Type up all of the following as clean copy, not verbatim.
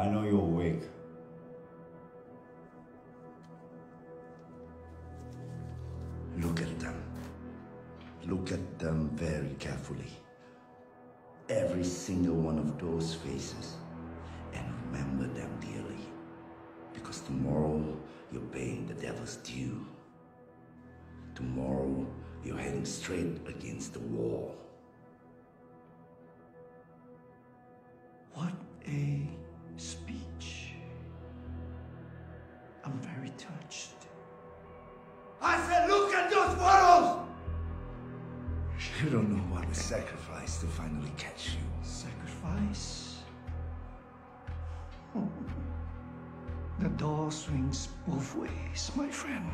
I know you're awake. Look at them. Look at them very carefully. Every single one of those faces. And remember them dearly. Because tomorrow, you're paying the devil's due. Tomorrow, you're heading straight against the wall. What a speech. I'm very touched. I said, look at those photos! You don't know what we sacrificed to finally catch you. Sacrifice? The door swings both ways, my friend.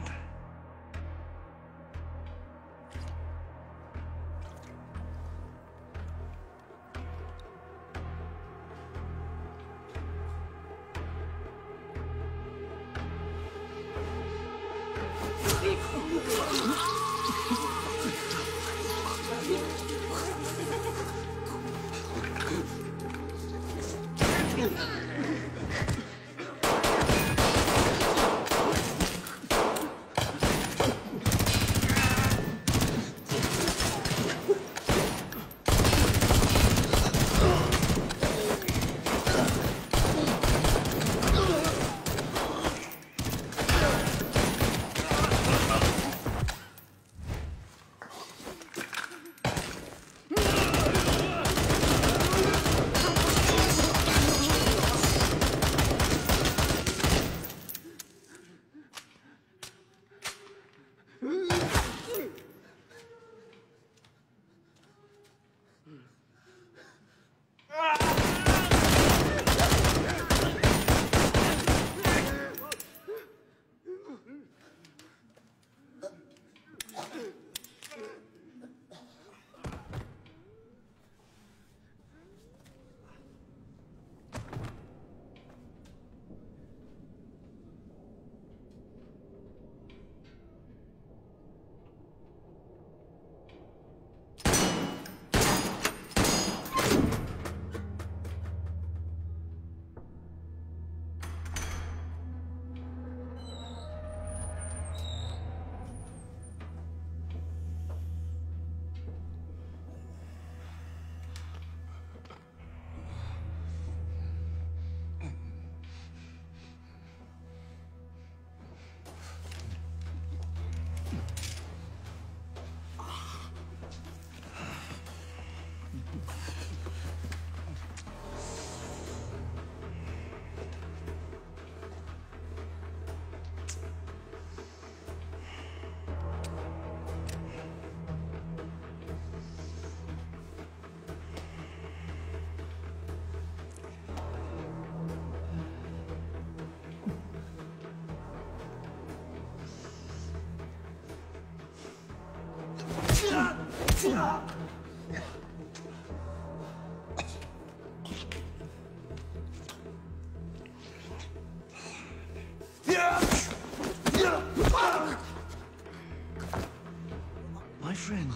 My friend,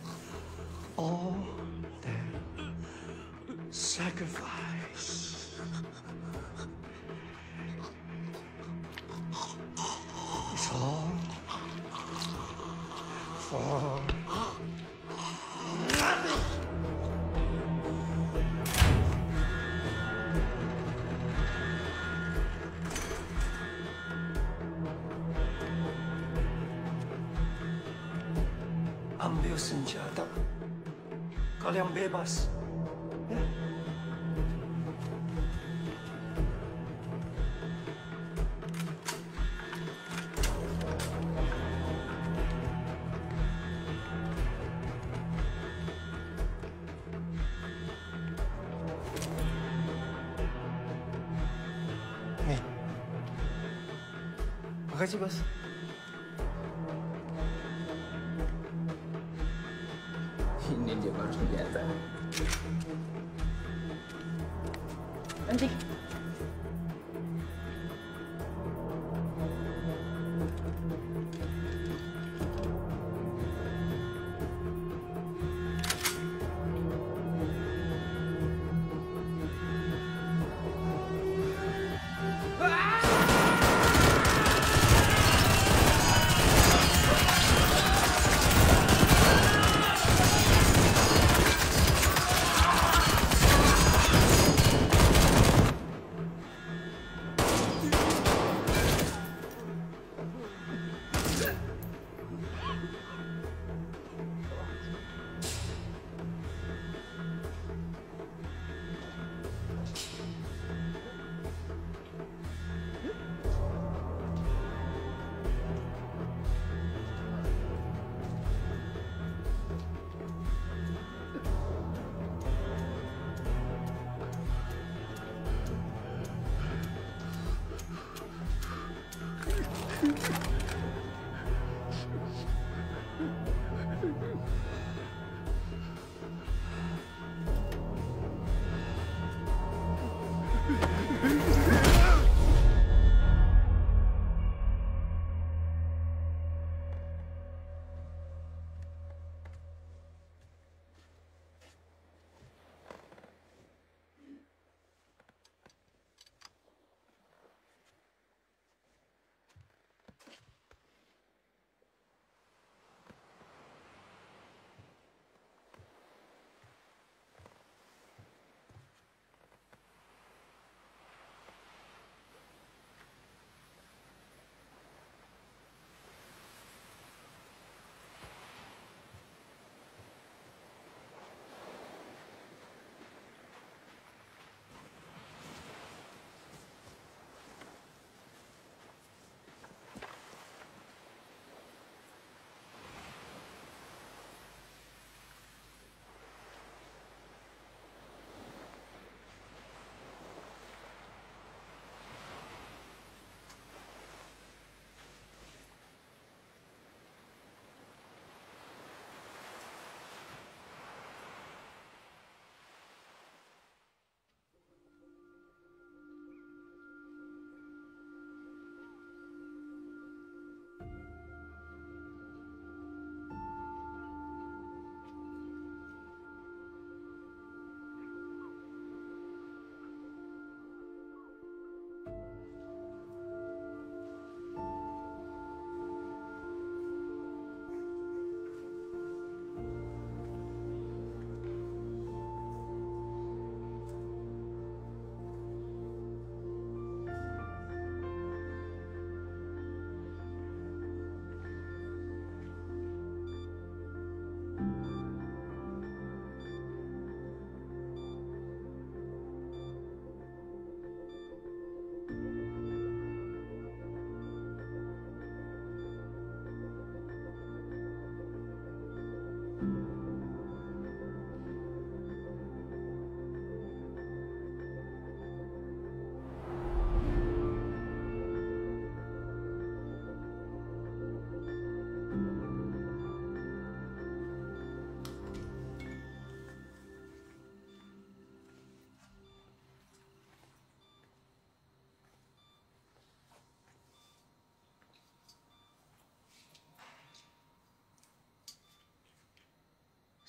all that sacrifice is all for nothing. Ambil senjata. Kalian bebas. Ya? Nih. Makasih, Bos. Ini dia baru senjata. Nanti.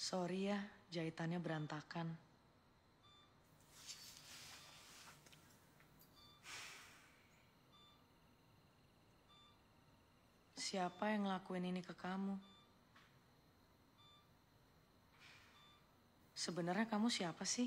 Sorry ya, jahitannya berantakan. Siapa yang ngelakuin ini ke kamu? Sebenarnya kamu siapa sih?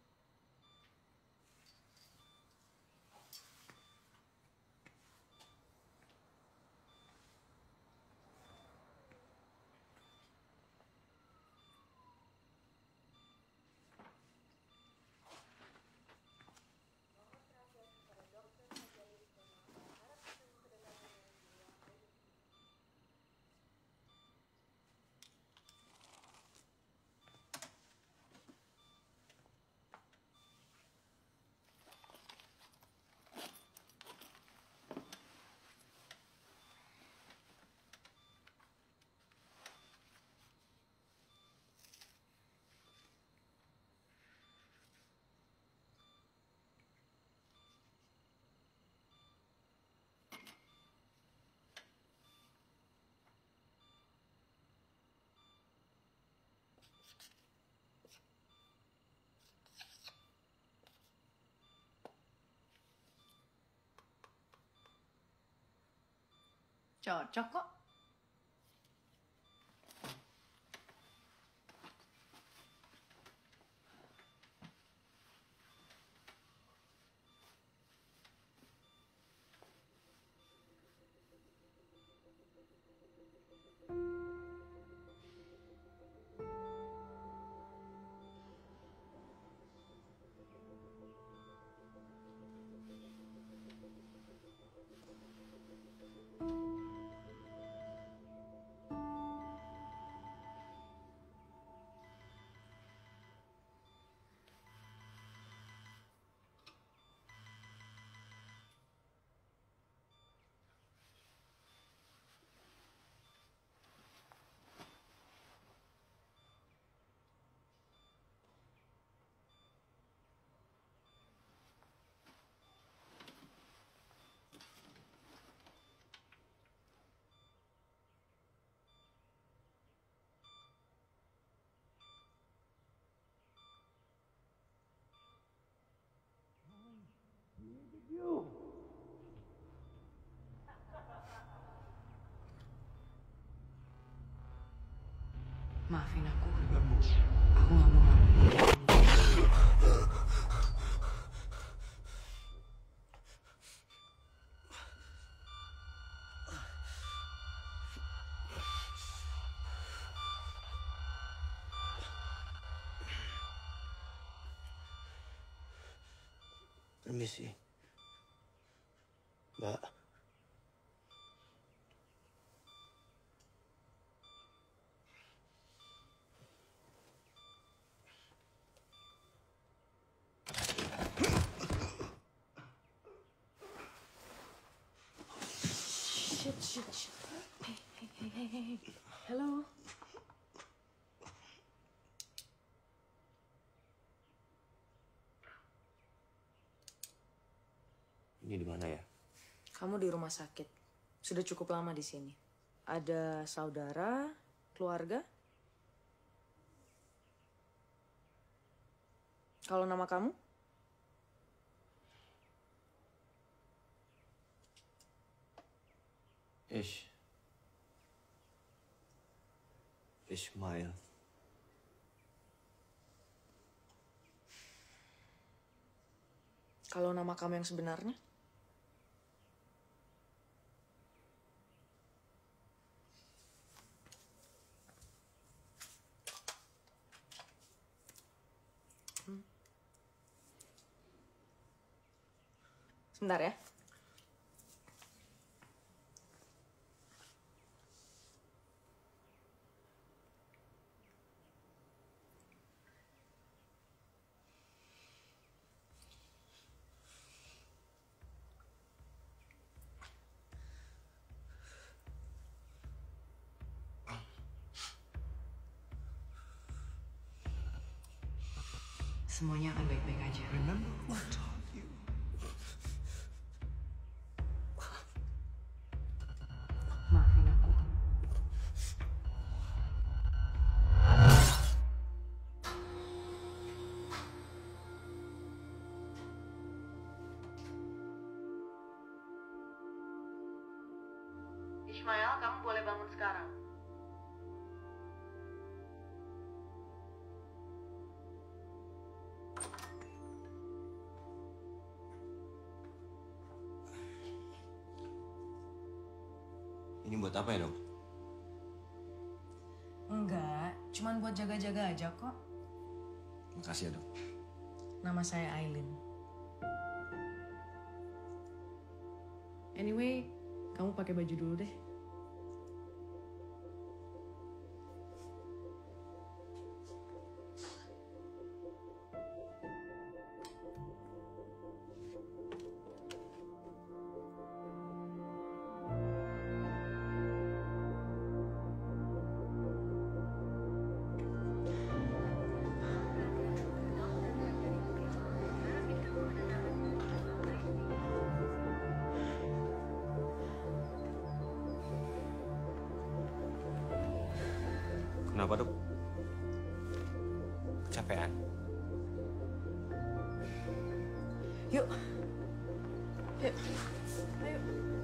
Cocok kok. Maafin aku. Aku gak mau maafin. Permisi. Mbak. Shit. Hey. Hello. Ini di mana ya? Kamu di rumah sakit. Sudah cukup lama di sini. Ada saudara, keluarga? Kalau nama kamu? Ismail. Kalau nama kamu yang sebenarnya? Sebentar ya. Semuanya akan baik-baik aja. Remember who taught you? Maafin aku. Ismail, kamu boleh bangun sekarang. Ini buat apa ya, Dok? Enggak, cuman buat jaga-jaga aja kok. Makasih ya, Dok. Nama saya Aileen. Anyway, kamu pakai baju dulu deh. Kenapa, Dok? Kecapean? Yuk. Yuk. Ayo.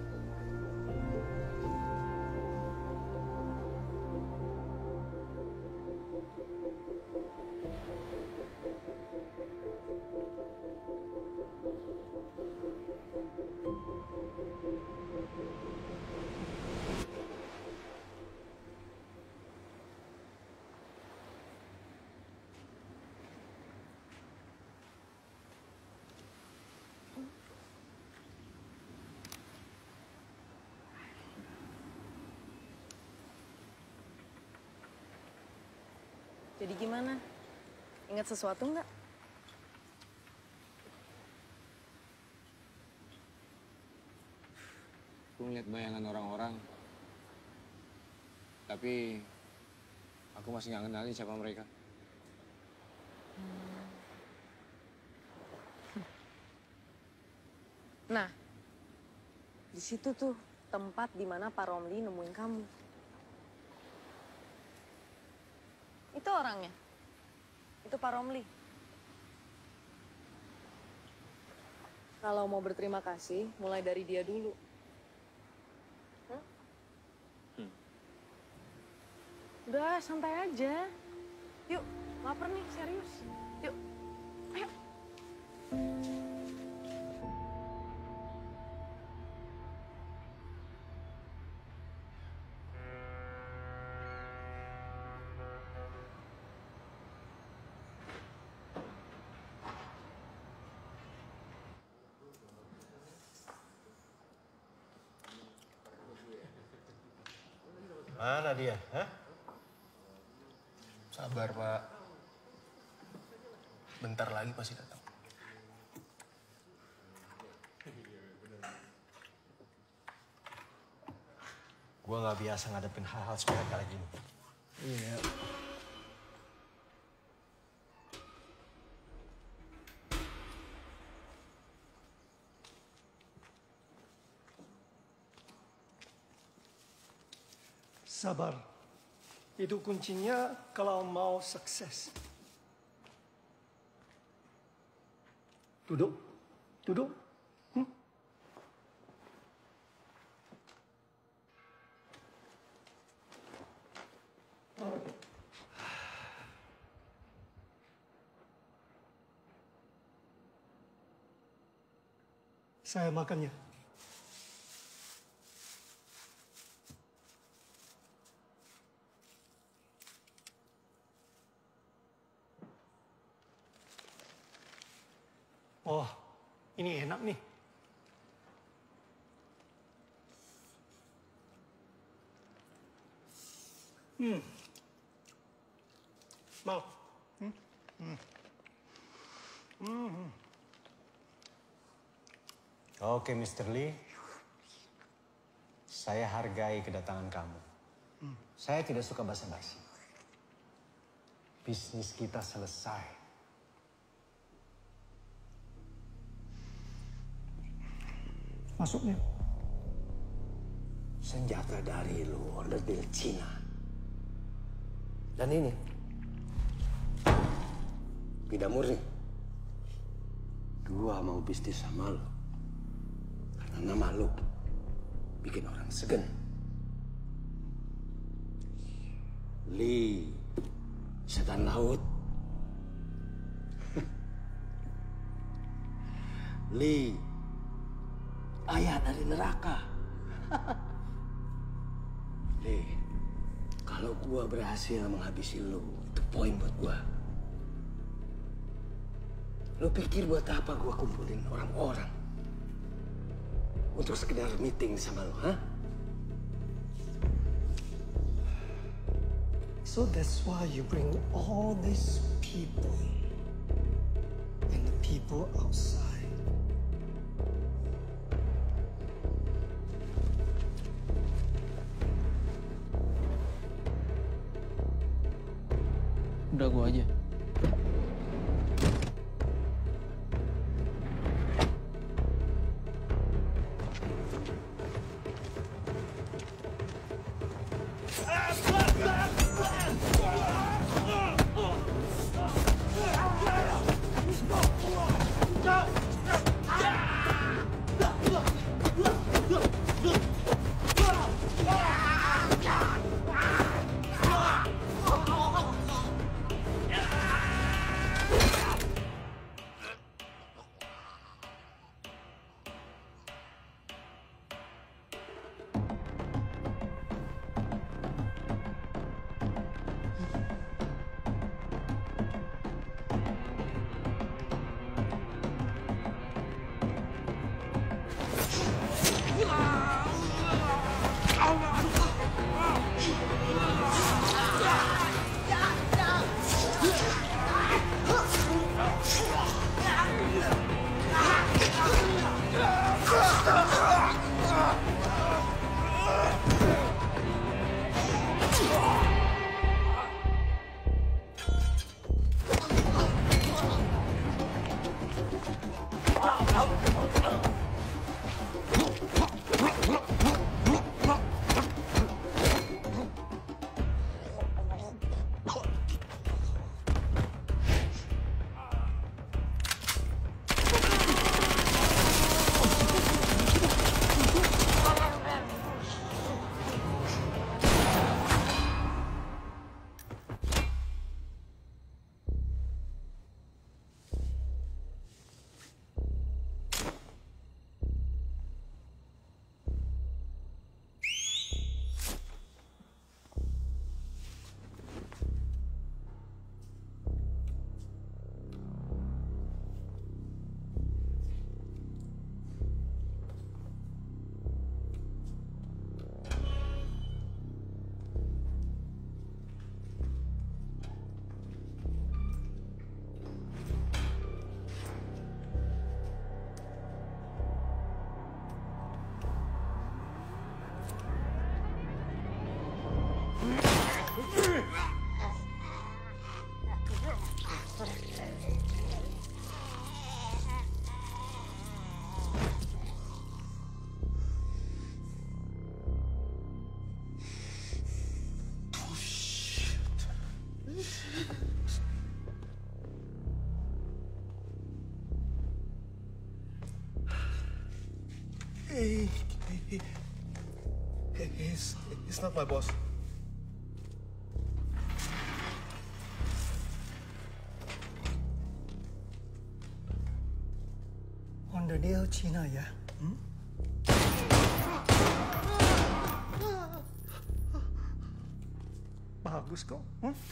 Jadi gimana? Ingat sesuatu nggak? Aku ngeliat bayangan orang-orang. Tapi aku masih nggak kenalin siapa mereka. Nah, di situ tuh tempat di mana Pak Romli nemuin kamu. Itu orangnya. Itu Pak Romli. Kalau mau berterima kasih, mulai dari dia dulu. Udah, santai aja. Yuk, lapar nih, serius. Yuk, ayo. Mana dia? Hah? Sabar, Pak. Bentar lagi pasti datang. Gua nggak biasa ngadepin hal-hal sepele kayak gini. Iya. Sabar. Itu kuncinya kalau mau sukses. Duduk. Duduk. Saya makannya. Oh, ini enak nih. Mau? Oke, Mr. Lee. Saya hargai kedatangan kamu. Saya tidak suka basa-basi. Bisnis kita selesai. Masuknya. Senjata dari lu, order dari Cina. Dan ini, tidak murni. Gua mau bisnis sama lu. Karena nama lu bikin orang segen. Lee, setan laut. Lee, ayah dari neraka. Lee, kalau gua berhasil menghabisi lu, itu poin buat gua. Lu pikir buat apa gua kumpulin orang-orang untuk sekedar meeting sama lu, hah? So that's why you bring all these people and the people outside. Udah gua aja. He's not my boss. Onderdeel Cina ya? Bagus kok.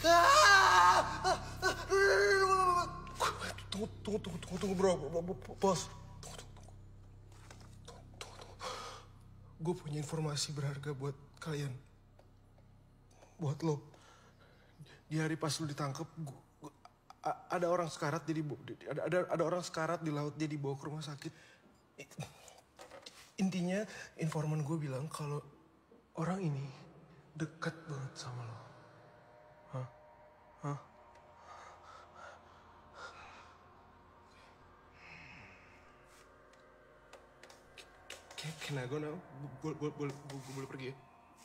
Tunggu bro, bos. Gue punya informasi berharga buat kalian. Buat lo. Di hari pas lo ditangkap, ada orang sekarat ada orang sekarat di laut, dia dibawa ke rumah sakit. Intinya informan gue bilang kalau orang ini dekat banget sama lo. Hah? Can I go now? Boleh pergi ya?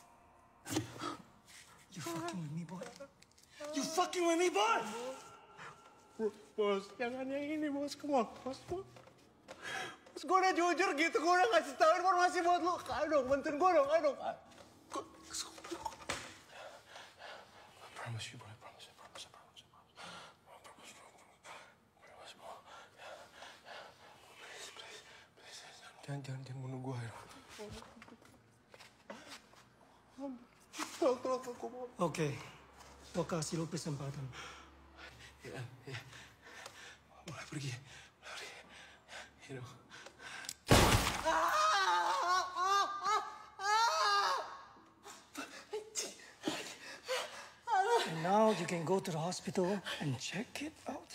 You fucking with me, boy. You fucking with me, boy. Bos, jangan yang ini, bos. Come on, bos. Bos, gue udah jujur gitu. Gue udah ngasih tahu informasi buat lo. Ayo dong, bantuin gue dong. Ayo dong. Jangan bunuh gue, Ayo. Tolong aku mau. Oke, gue kasih lo kesempatan. Ya. Mulai pergi. You know. And now you can go to the hospital and check it out.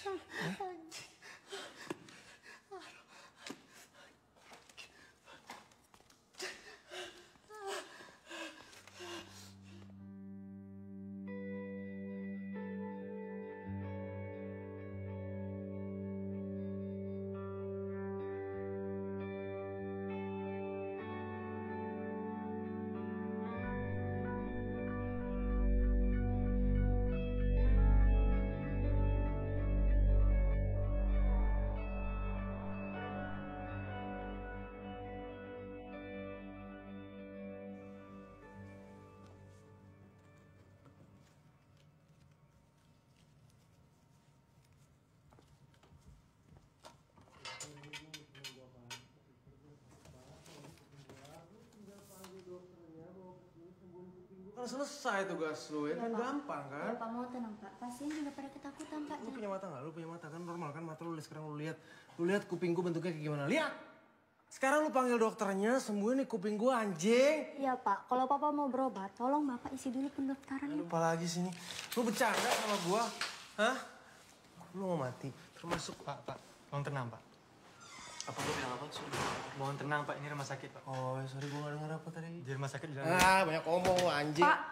Kan selesai tugas lu ya, kan gampang kan? Ya, Pak, mau tenang, Pak. Pasien juga pada ketakutan, Pak. Lu punya mata nggak? Lu punya mata kan normal kan? Mata lu sekarang lu lihat. Lu lihat kuping gua bentuknya kayak gimana? Lihat! Sekarang lu panggil dokternya, sembuhin nih kuping gua, anjing! Iya, Pak. Kalau Papa mau berobat, tolong Bapak isi dulu pendaftarannya. Lupa lagi sini. Lu bercanda sama gua? Hah? Lu mau mati? Termasuk... Pak. Mohon tenang, Pak. Apa gua bilang apa? Sorry. Mohon tenang, Pak. Ini rumah sakit, Pak. Oh, sorry gua nggak dengar apa tadi. Di rumah sakit bilang... Banyak ngomong lu, anjing. Pak.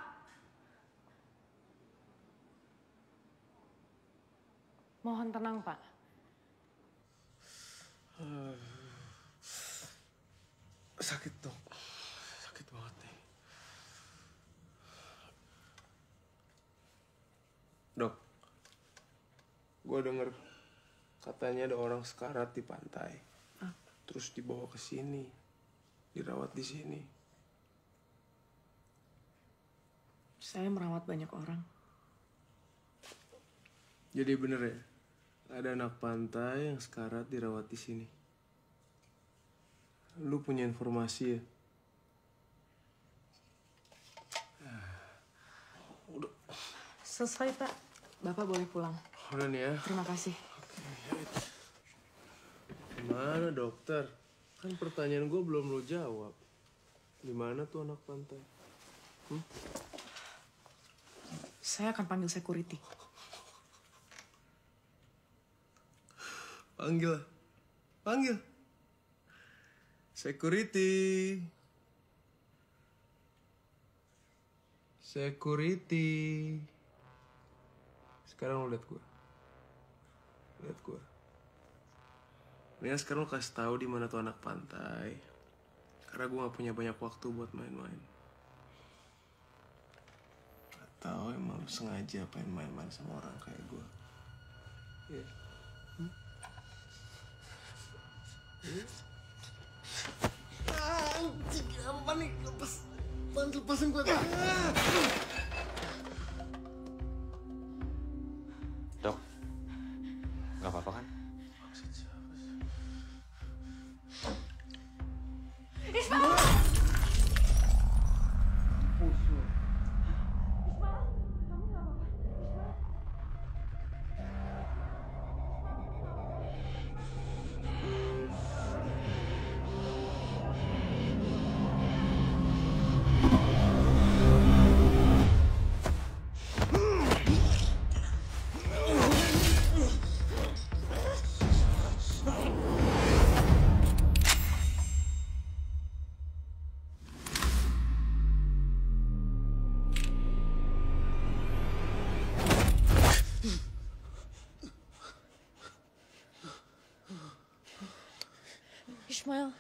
Mohon tenang, Pak. Sakit dok, sakit banget nih. Dok, gue denger katanya ada orang sekarat di pantai, terus dibawa ke sini, dirawat di sini. Saya merawat banyak orang. Jadi bener ya, ada anak pantai yang sekarat dirawat di sini. Lu punya informasi ya? Udah. Selesai, Pak. Bapak boleh pulang. Udah nih ya. Terima kasih. Gimana dokter? Kan pertanyaan gue belum lo jawab. Di mana tuh anak pantai? Saya akan panggil security. Panggil. Security. Sekarang lo lihat gue. Mendingan sekarang lo kasih tahu di mana tuh anak pantai. Karena gue gak punya banyak waktu buat main-main. Gak tau emang lo sengaja pengen main-main sama orang kayak gue. Iya. Anjing, apa nih? Lepasin gue. Dok, nggak apa-apa kan? Ismail.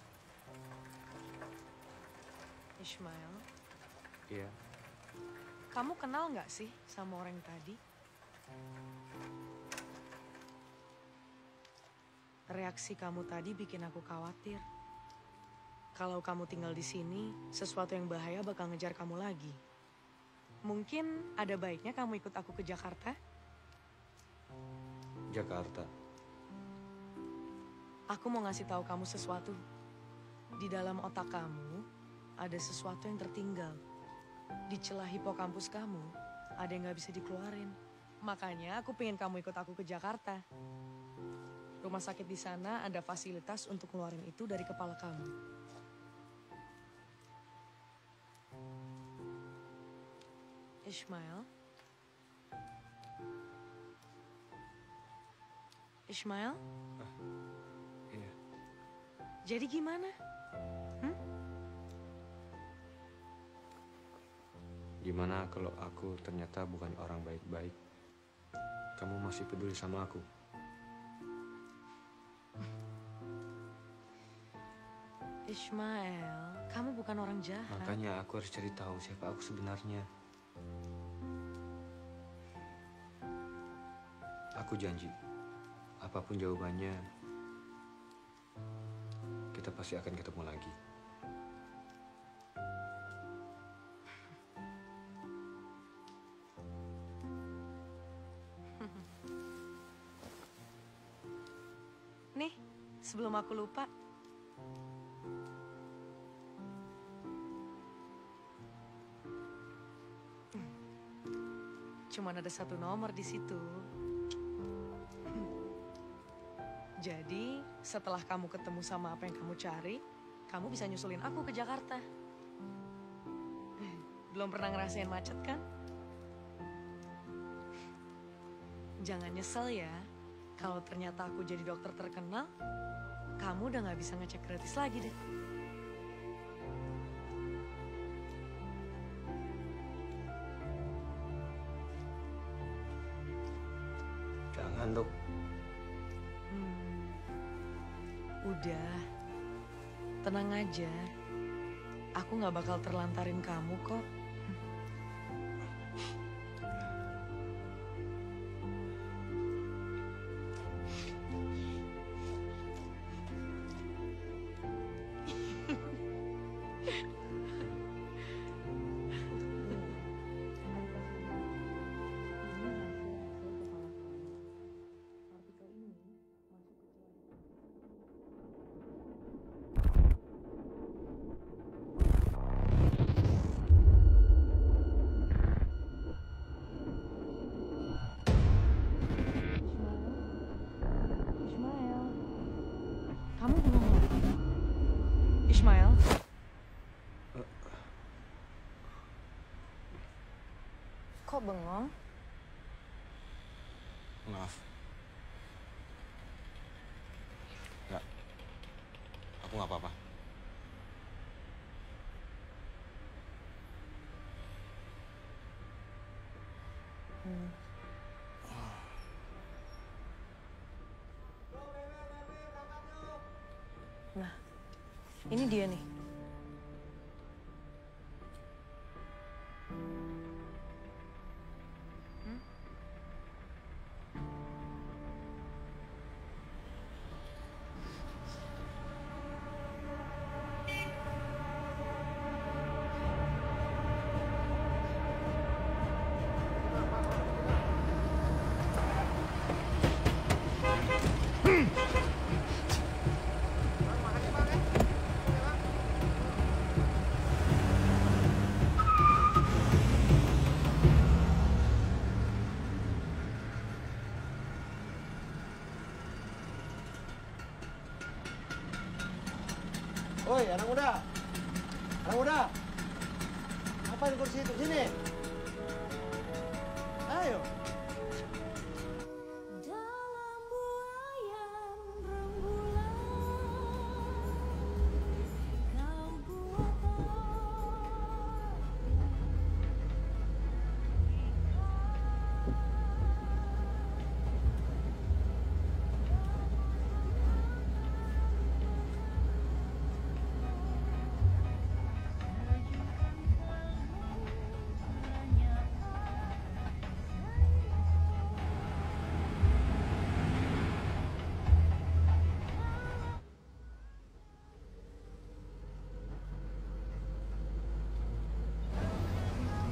Ismail. Iya. kamu kenal nggak sih sama orang tadi? Reaksi kamu tadi bikin aku khawatir. Kalau kamu tinggal di sini, sesuatu yang bahaya bakal ngejar kamu lagi. Mungkin ada baiknya kamu ikut aku ke Jakarta? Jakarta. Aku mau ngasih tahu kamu sesuatu. Di dalam otak kamu ada sesuatu yang tertinggal. Di celah hipokampus kamu ada yang nggak bisa dikeluarin. Makanya aku pengen kamu ikut aku ke Jakarta. Rumah sakit di sana ada fasilitas untuk keluarin itu dari kepala kamu. Ismail? Ismail? Iya. Jadi gimana? Gimana kalau aku ternyata bukan orang baik-baik? Kamu masih peduli sama aku? Ismail, kamu bukan orang jahat. Makanya aku harus cari tahu siapa aku sebenarnya. Aku janji, apapun jawabannya, kita pasti akan ketemu lagi. Nih, sebelum aku lupa. Cuman ada satu nomor di situ. Jadi, setelah kamu ketemu sama apa yang kamu cari, kamu bisa nyusulin aku ke Jakarta. Belum pernah ngerasain macet kan? Jangan nyesel ya. Kalau ternyata aku jadi dokter terkenal, kamu udah gak bisa ngecek gratis lagi deh. Jangan, Dok. Udah, tenang aja. Aku gak bakal terlantarin kamu kok. Kamu bengong lagi? Ismail? Kok bengong? Maaf. Enggak. Aku nggak apa-apa. Nah, ini dia nih. Woi, anak muda. Anak muda. Apa di kursi itu? Sini. Ayo.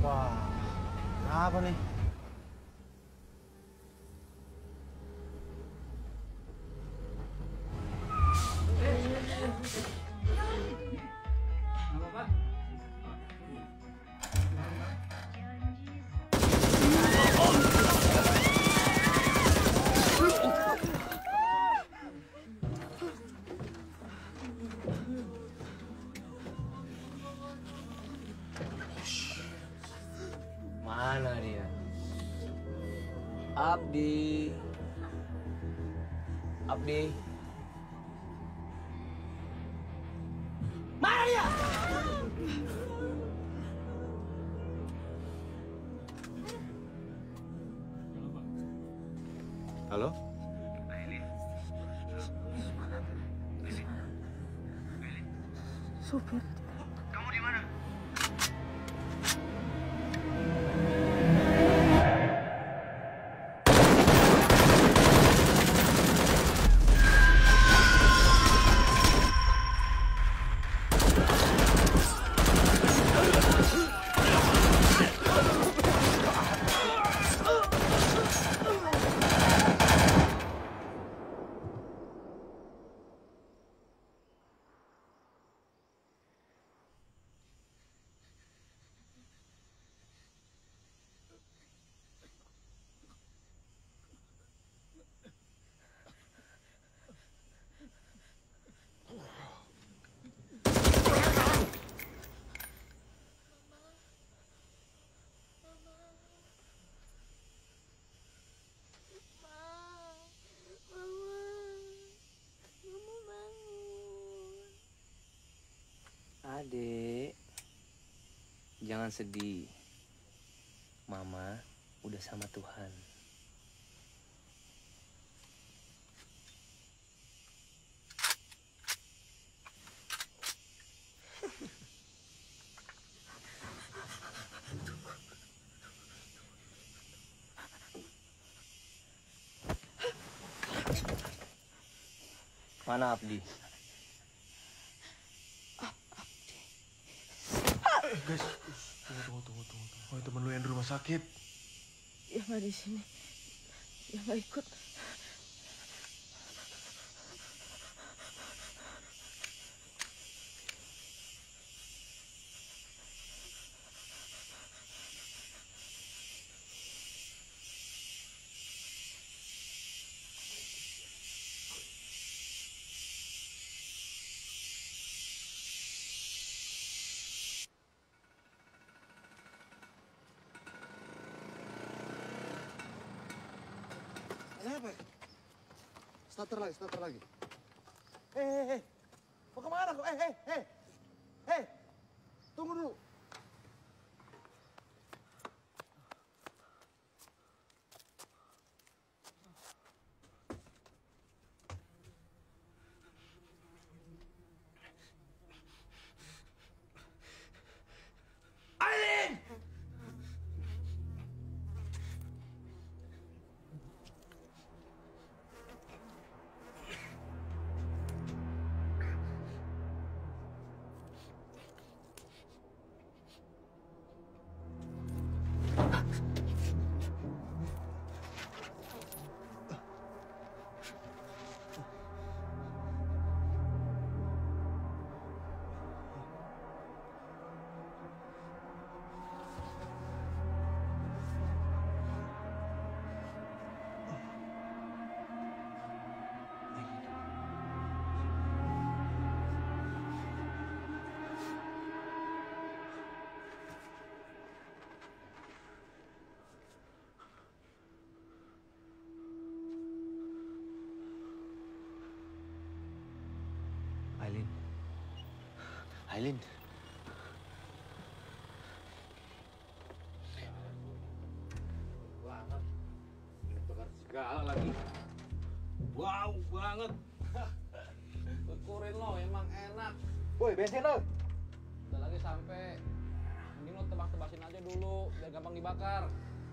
Wah, kenapa nih? Mana dia? Abdi. Abdi. Mana dia? Halo? Supir. Kamu di mana? Adek, jangan sedih. Mama udah sama Tuhan. Mana Abdi? Guys, tunggu. Oh, temen lu yang di rumah sakit. Ya nggak di sini. Ya nggak ikut. Ada apa? Starter lagi. Hei. Mau kemana kok? Hei. Tunggu dulu. Aileen. Banget. Bakar segala lagi. Wow banget. Syukurin lo, emang enak. Woi, bensin lo. Udah lagi sampai. Mending lo tebak-tebakin aja dulu, biar gampang dibakar.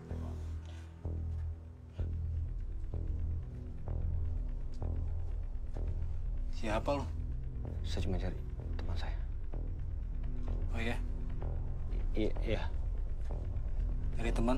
Siapa lo? Saya cuma cari teman saya. Oh iya? Iya. Nyari teman?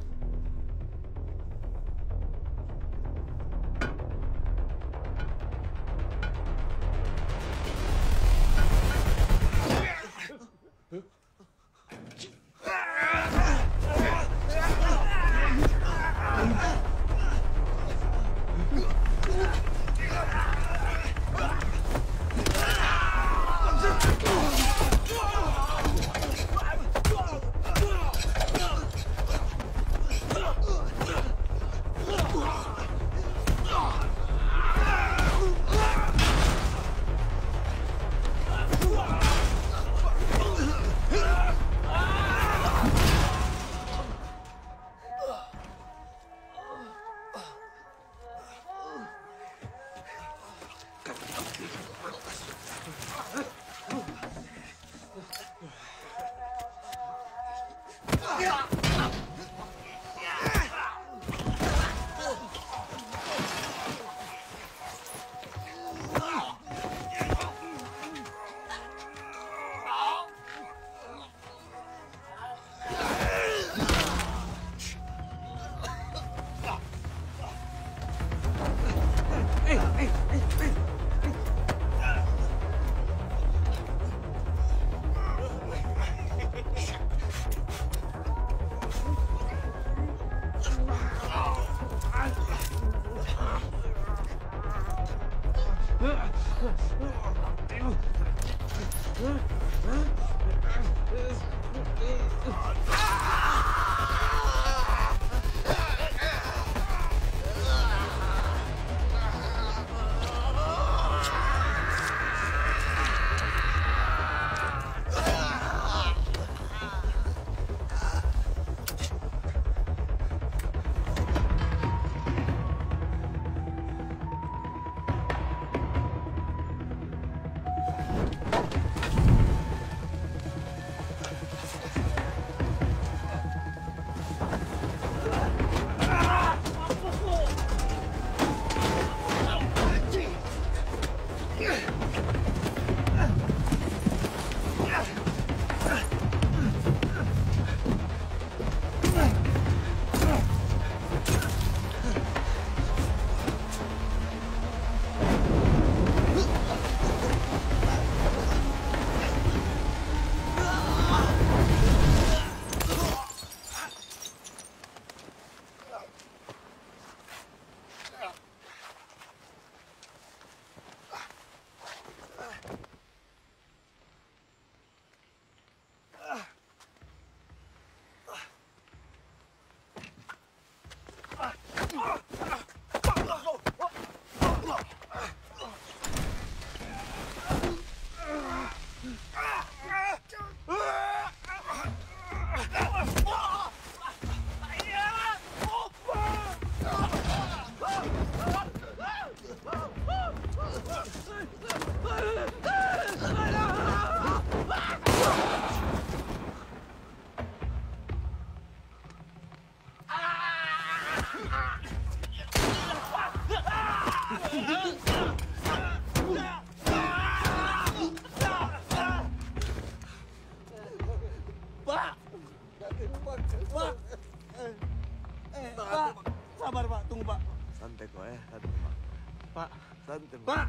Sabar Pak, tunggu Pak. Santai kok ya, santai Pak. Pak, santai Pak.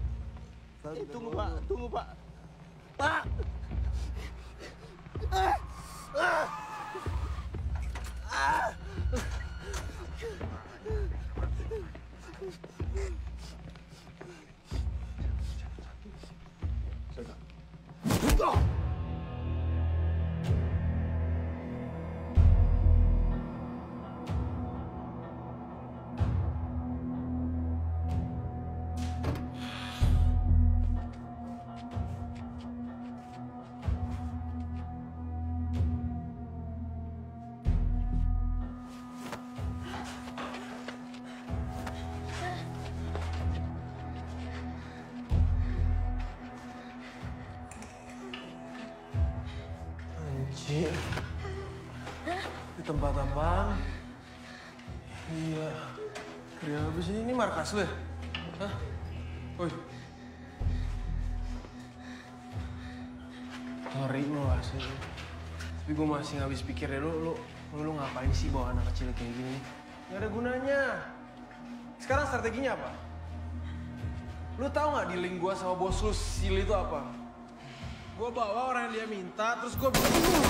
Santai, tunggu Pak. Pak, tunggu Pak. Pak. Anjir. Di tempat apaan? Iya. Kerja habis ini markas lu ya? Hah? Woi. Sorry lo asli. Tapi gue masih nggak habis pikir ya lu Lu ngapain sih bawa anak kecil kayak gini? Gak ada gunanya. Sekarang strateginya apa? Lu tahu nggak dealing gua sama bos lu Sil itu apa? Gua bawa orang yang dia minta, terus gua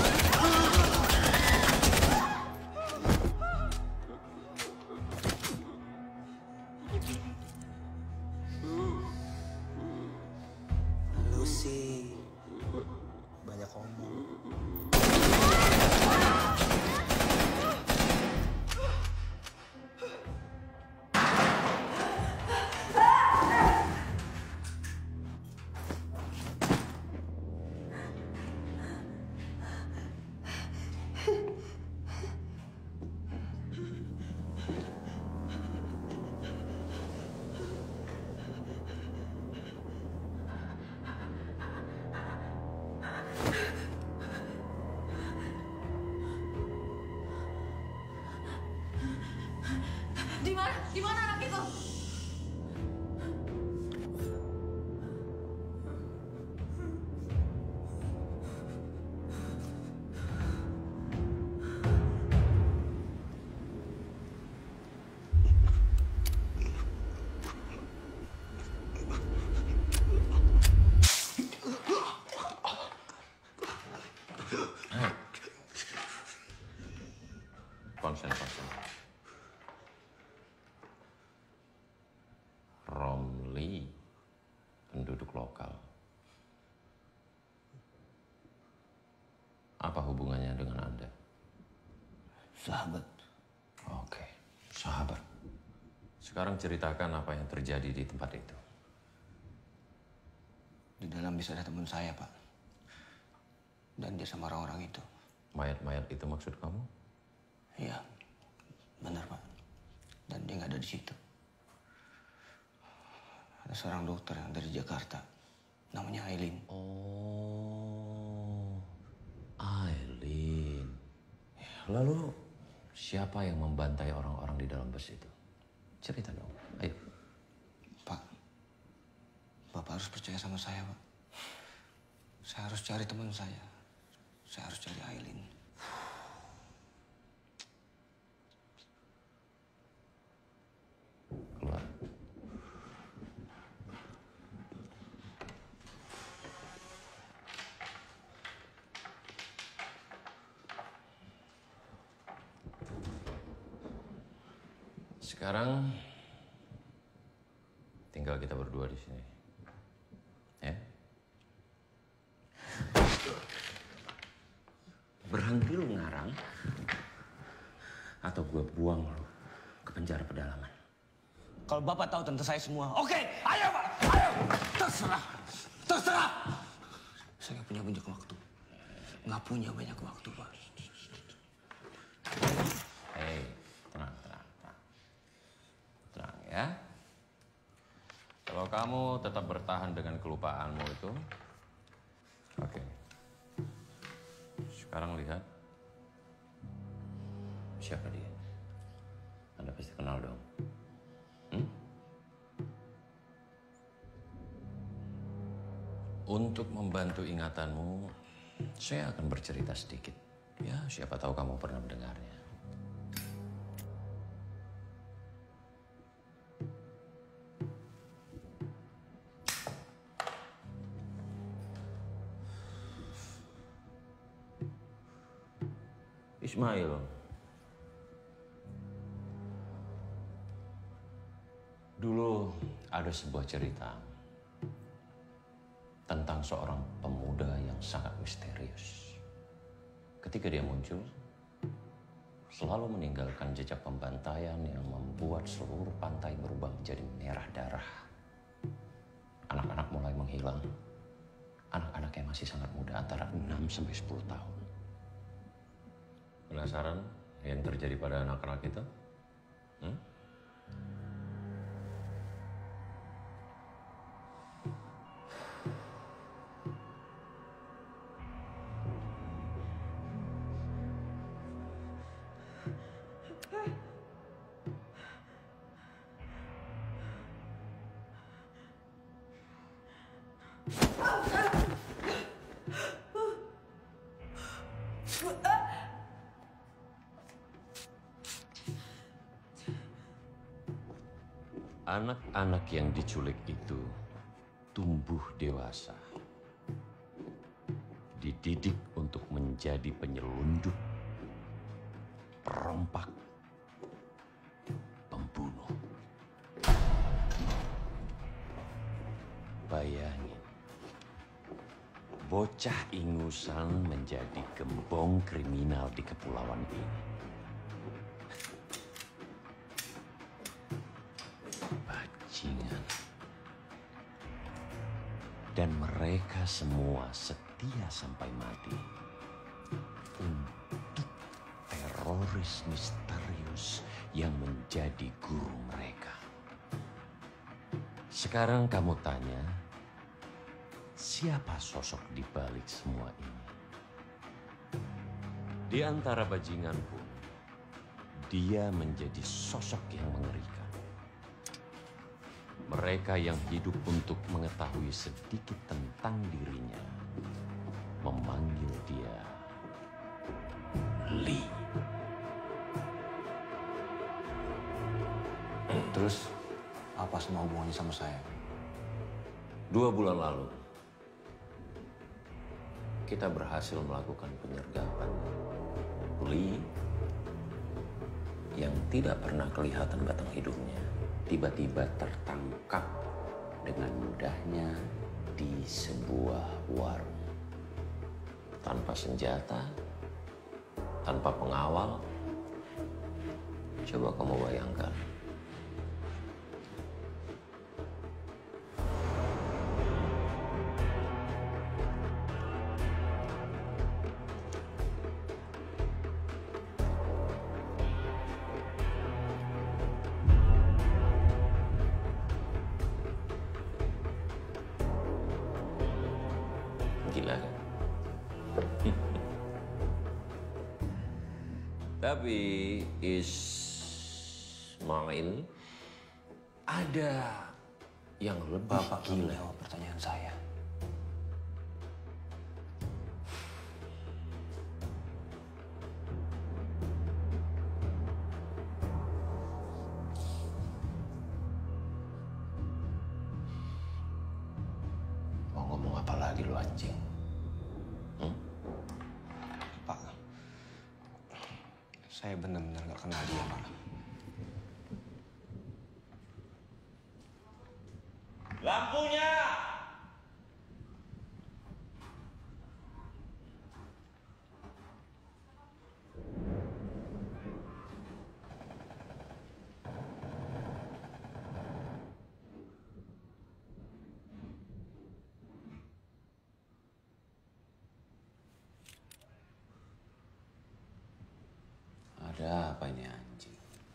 Lu sih banyak ngomong. Di mana anak itu? Konsen. Romli, penduduk lokal. Apa hubungannya dengan Anda? Sahabat. Oke, sahabat. Sekarang ceritakan apa yang terjadi di tempat itu. Di dalam bisa ada teman saya, Pak. Dan dia sama orang-orang itu. Mayat-mayat itu maksud kamu? Iya, benar, Pak. Dan dia nggak ada di situ. Ada seorang dokter yang dari Jakarta. Namanya Aileen. Oh, Aileen. Lalu siapa yang membantai orang-orang di dalam bus itu? Cerita dong, ayo. Pak, Bapak harus percaya sama saya, Pak. Saya harus cari teman saya. Saya harus cari Aileen. Keluar. Sekarang tinggal kita berdua di sini. Ya? Berhenti lu ngarang atau gue buang lu ke penjara pedalaman. Kalau Bapak tahu tentang saya semua, oke, ayo Pak, ayo. Terserah. Saya nggak punya banyak waktu. Nggak punya banyak waktu, Pak. Hei, tenang ya. Kalau kamu tetap bertahan dengan kelupaanmu itu, oke. Sekarang lihat, siapa dia? Anda pasti kenal dong. Untuk membantu ingatanmu, saya akan bercerita sedikit. Ya, siapa tahu kamu pernah mendengarnya. Ismail, dulu ada sebuah cerita tentang seorang pemuda yang sangat misterius. Ketika dia muncul, selalu meninggalkan jejak pembantaian yang membuat seluruh pantai berubah menjadi merah darah. Anak-anak mulai menghilang. Anak-anak yang masih sangat muda, antara 6 sampai 10 tahun. Penasaran yang terjadi pada anak-anak itu? Anak-anak yang diculik itu tumbuh dewasa, dididik untuk menjadi penyelundup, perompak, pembunuh. Bayangin, bocah ingusan menjadi gembong kriminal di kepulauan ini. Bajingan. Dan mereka semua setia sampai mati untuk teroris misterius yang menjadi guru mereka. Sekarang kamu tanya, siapa sosok di balik semua ini? Di antara bajingan pun, dia menjadi sosok yang mengerikan. Mereka yang hidup untuk mengetahui sedikit tentang dirinya, memanggil dia Lee. Terus, apa semua hubungannya sama saya? 2 bulan lalu, kita berhasil melakukan penyergapan Lee yang tidak pernah kelihatan batang hidungnya. Tiba-tiba tertangkap dengan mudahnya di sebuah warung. Tanpa senjata, tanpa pengawal. Coba kamu bayangkan. Gila kan? Tapi Ismail, ada yang lebih Bapak gila. jawab pertanyaan saya. Mau ngomong apa lagi lu anjing? Pak, saya benar-benar gak kenal dia, Pak. Lampunya! Ada apa ini anjing?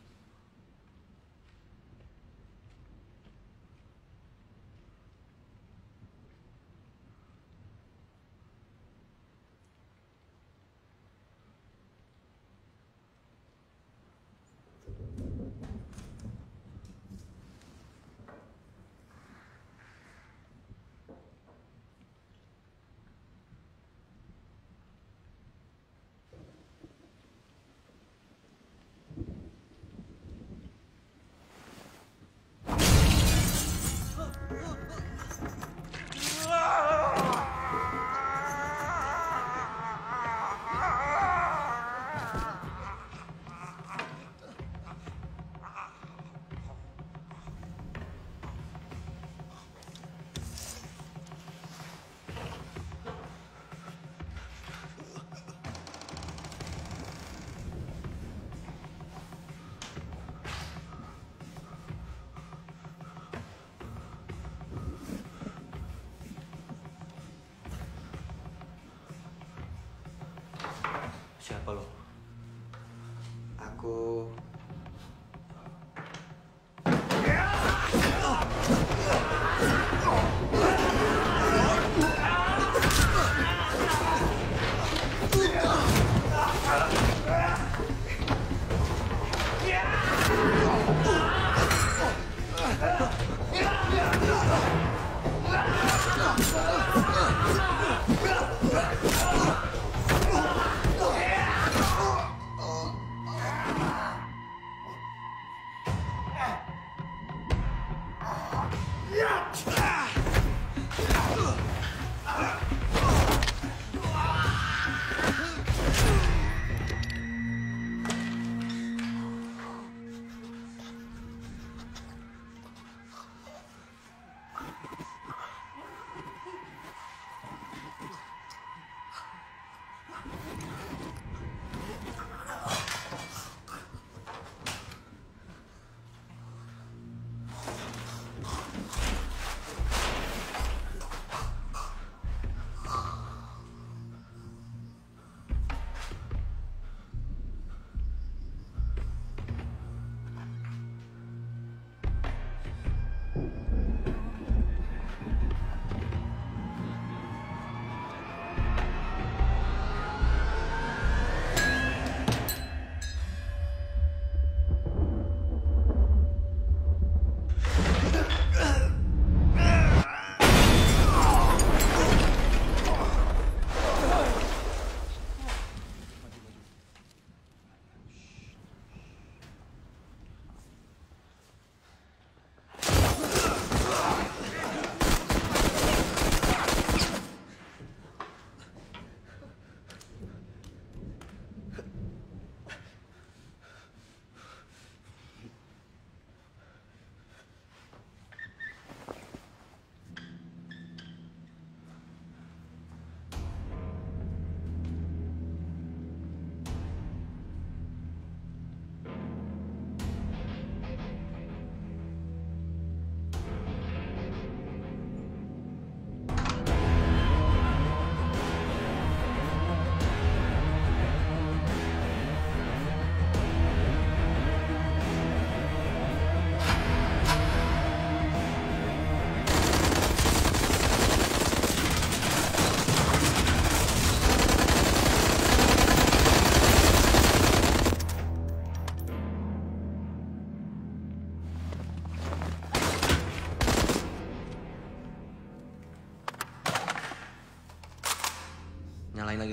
Siapa lo? Aku...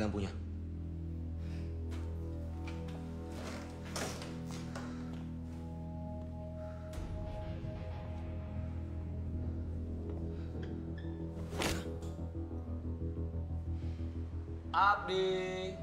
lampunya. Abdi.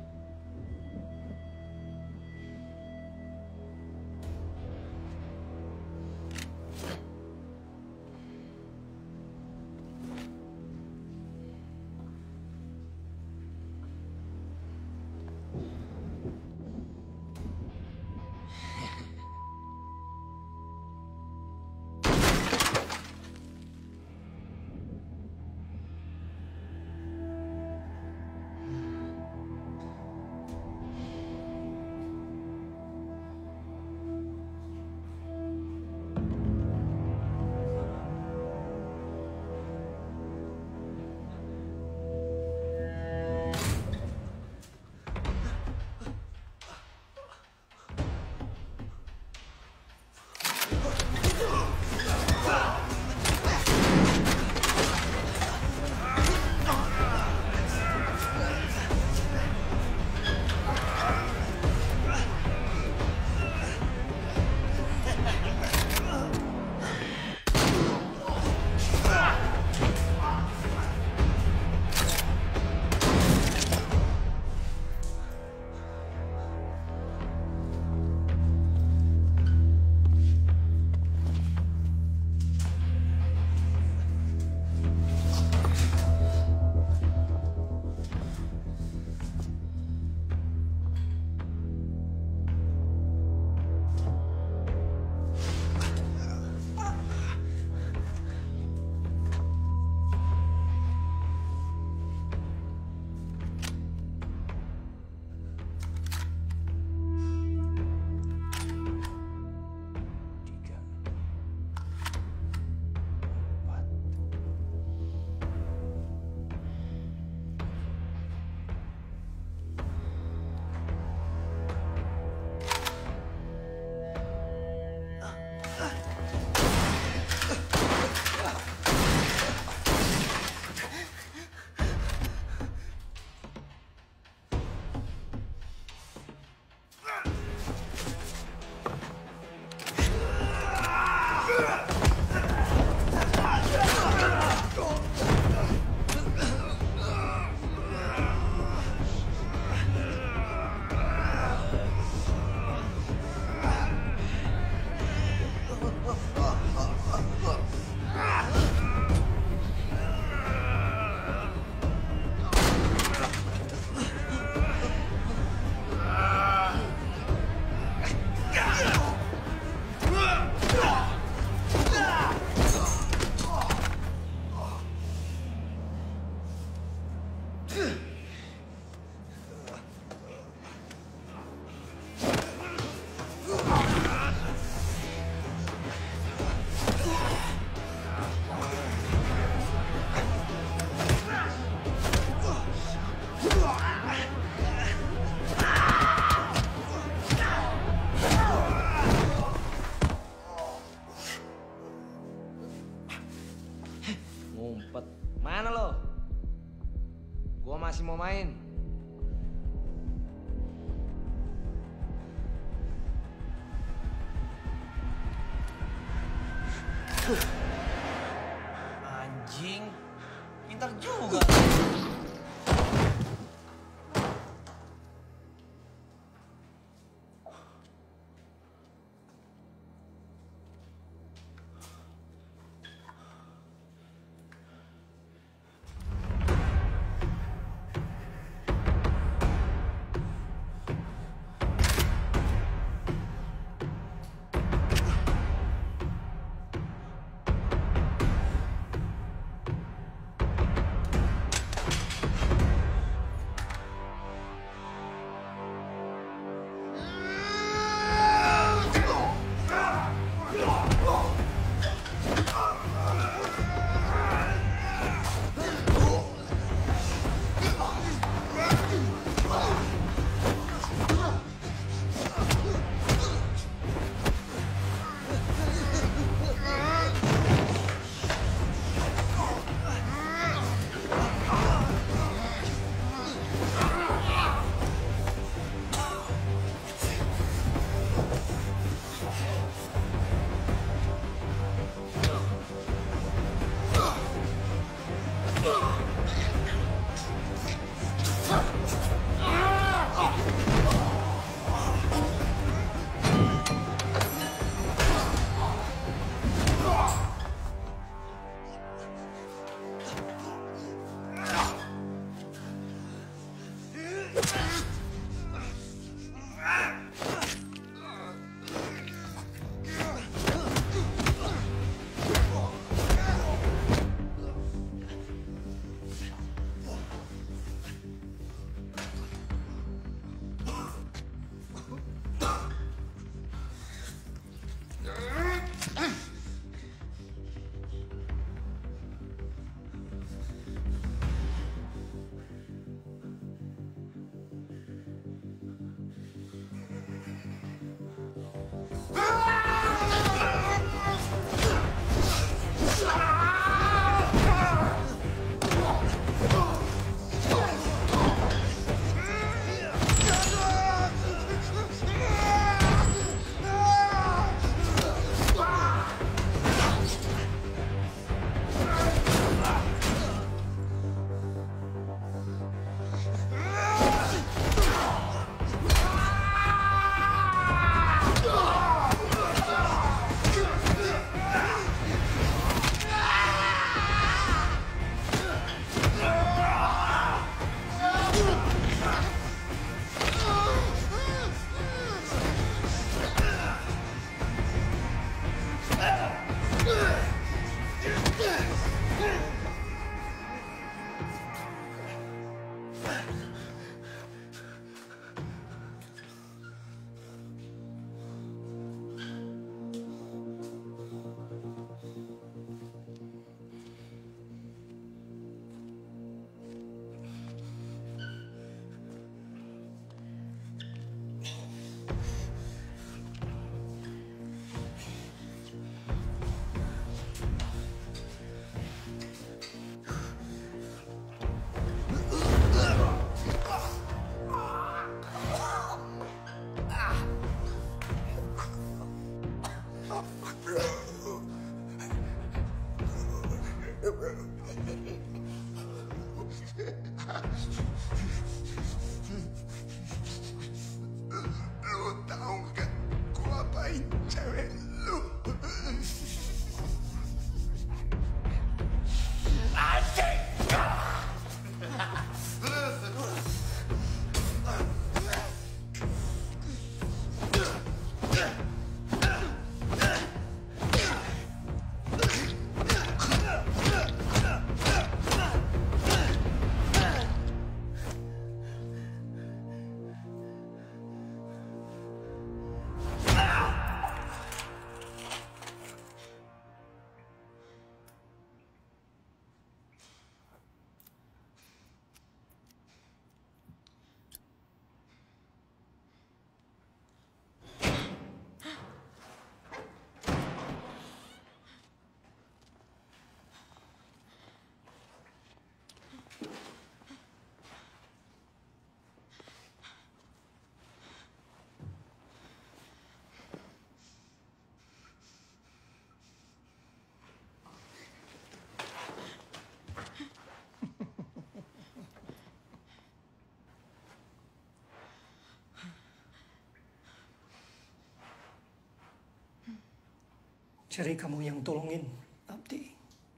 Cari kamu yang tolongin Abdi.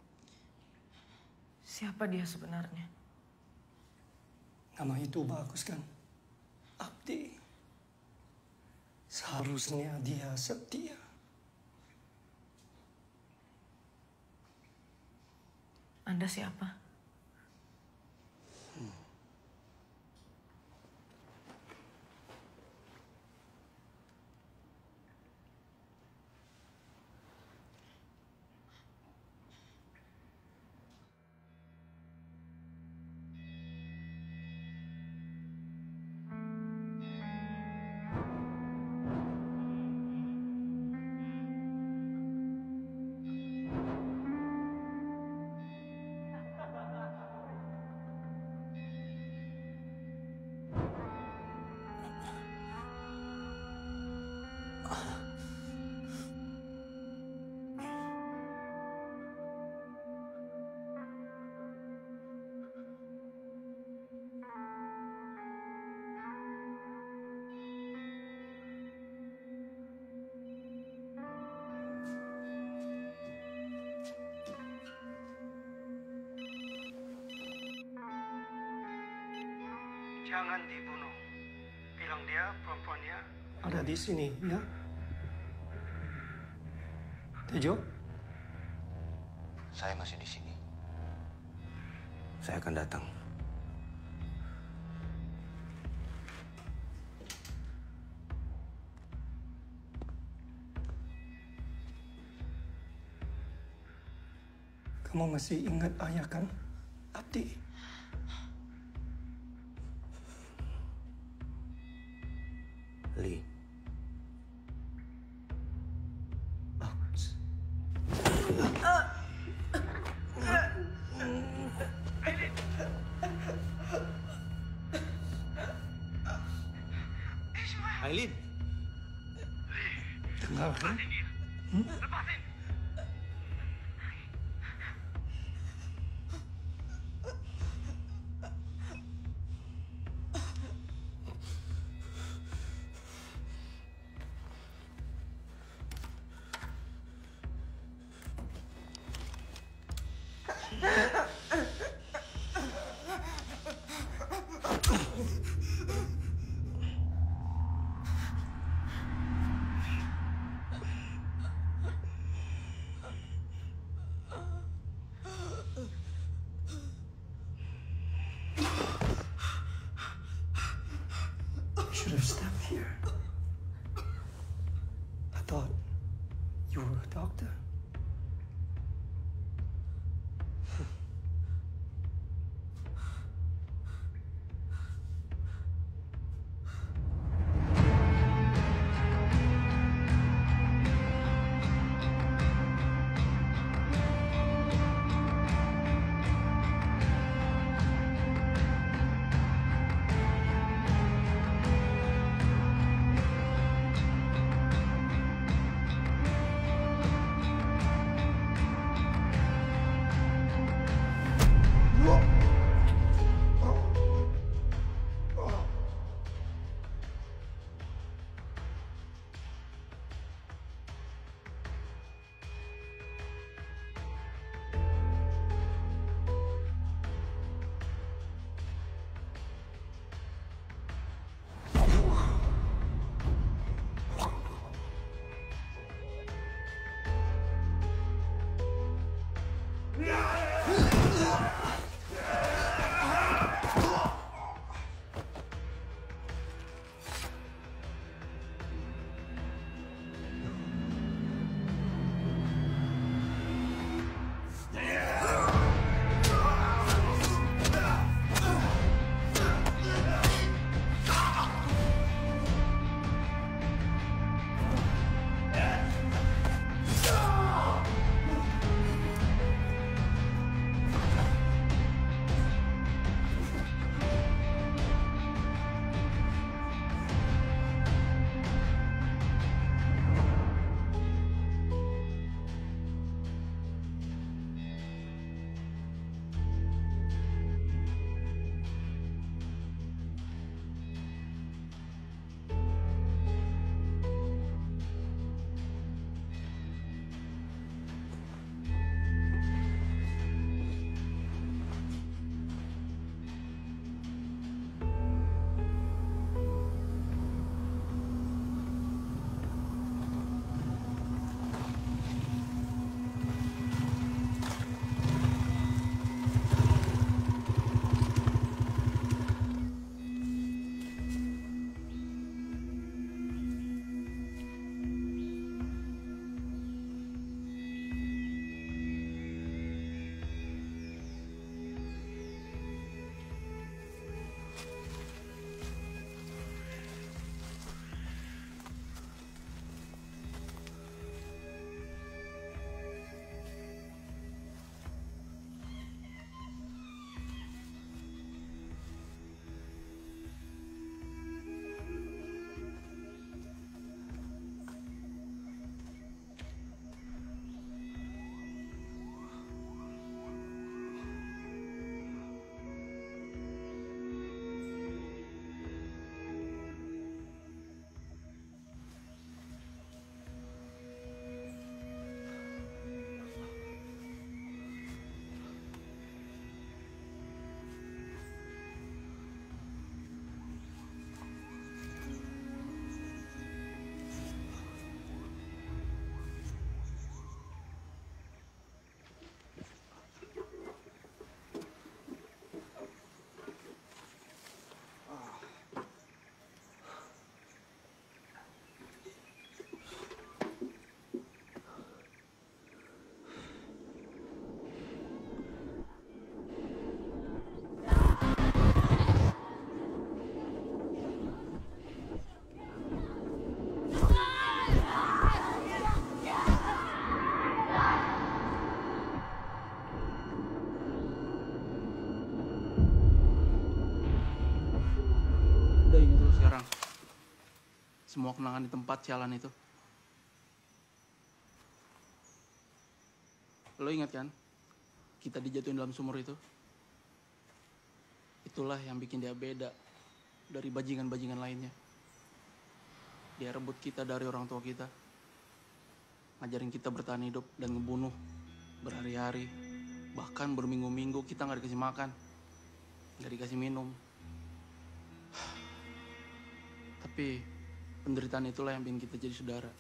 Siapa dia sebenarnya? Nama itu bagus kan? Abdi. Seharusnya dia setia. Anda siapa? Jangan dibunuh. Bilang dia perempuannya ada di sini, ya? Tejo? Saya masih di sini. Saya akan datang. Kamu masih ingat ayah kan, Abdi? Lee. Bagus. Aileen. Dengar kan? Lepasin! Should have stopped here. I thought you were a doctor. semua kenangan di tempat sialan itu. Lo ingat kan? Kita dijatuhin dalam sumur itu. Itulah yang bikin dia beda dari bajingan-bajingan lainnya. Dia rebut kita dari orang tua kita. Ngajarin kita bertahan hidup dan ngebunuh berhari-hari. Bahkan berminggu-minggu kita nggak dikasih makan, nggak dikasih minum. Tapi penderitaan itulah yang bikin kita jadi saudara.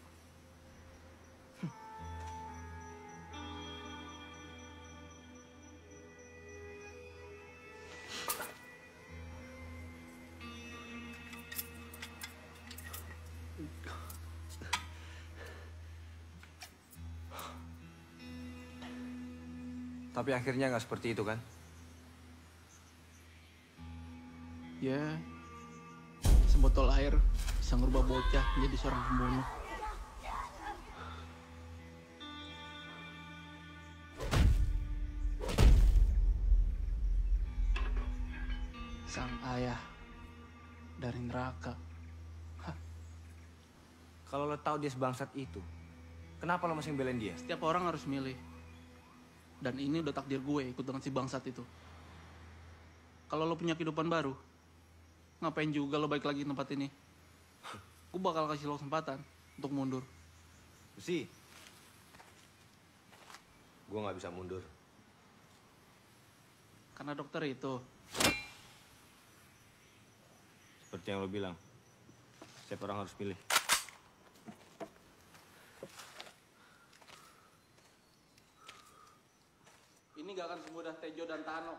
Tapi akhirnya nggak seperti itu kan? Ya, sebotol air bisa ngerubah bocah menjadi seorang pembunuh. Sang ayah dari neraka. Kalau lo tahu dia sebangsat itu, kenapa lo masih belain dia? Setiap orang harus milih. Dan ini udah takdir gue ikut dengan si bangsat itu. Kalau lo punya kehidupan baru, ngapain juga lo balik lagi ke tempat ini? Gue bakal kasih lo kesempatan untuk mundur. Besi, gue nggak bisa mundur. Karena dokter itu. Seperti yang lo bilang, setiap orang harus pilih. Ini gak akan semudah Tejo dan Tano.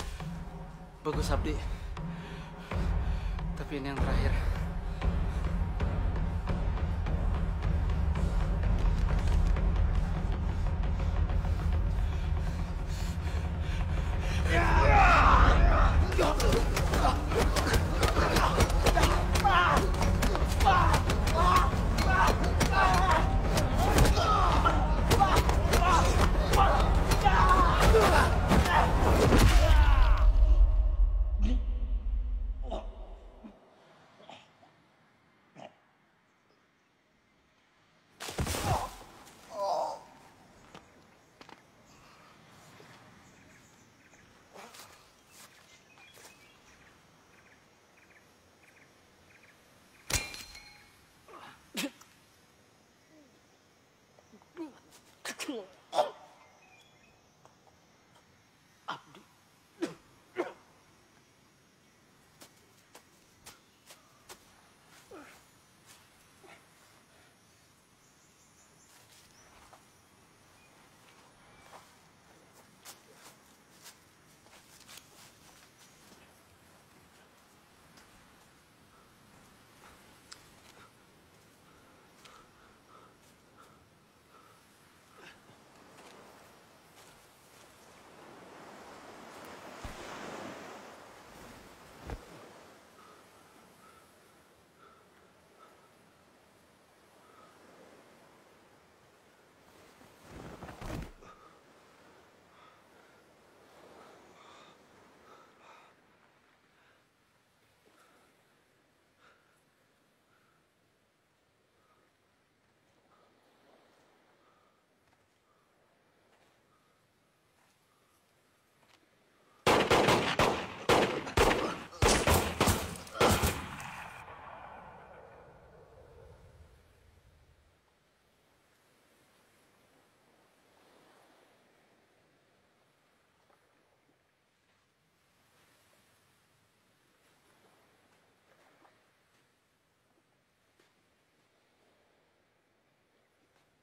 Bagus, Abdi. Tapi ini yang terakhir.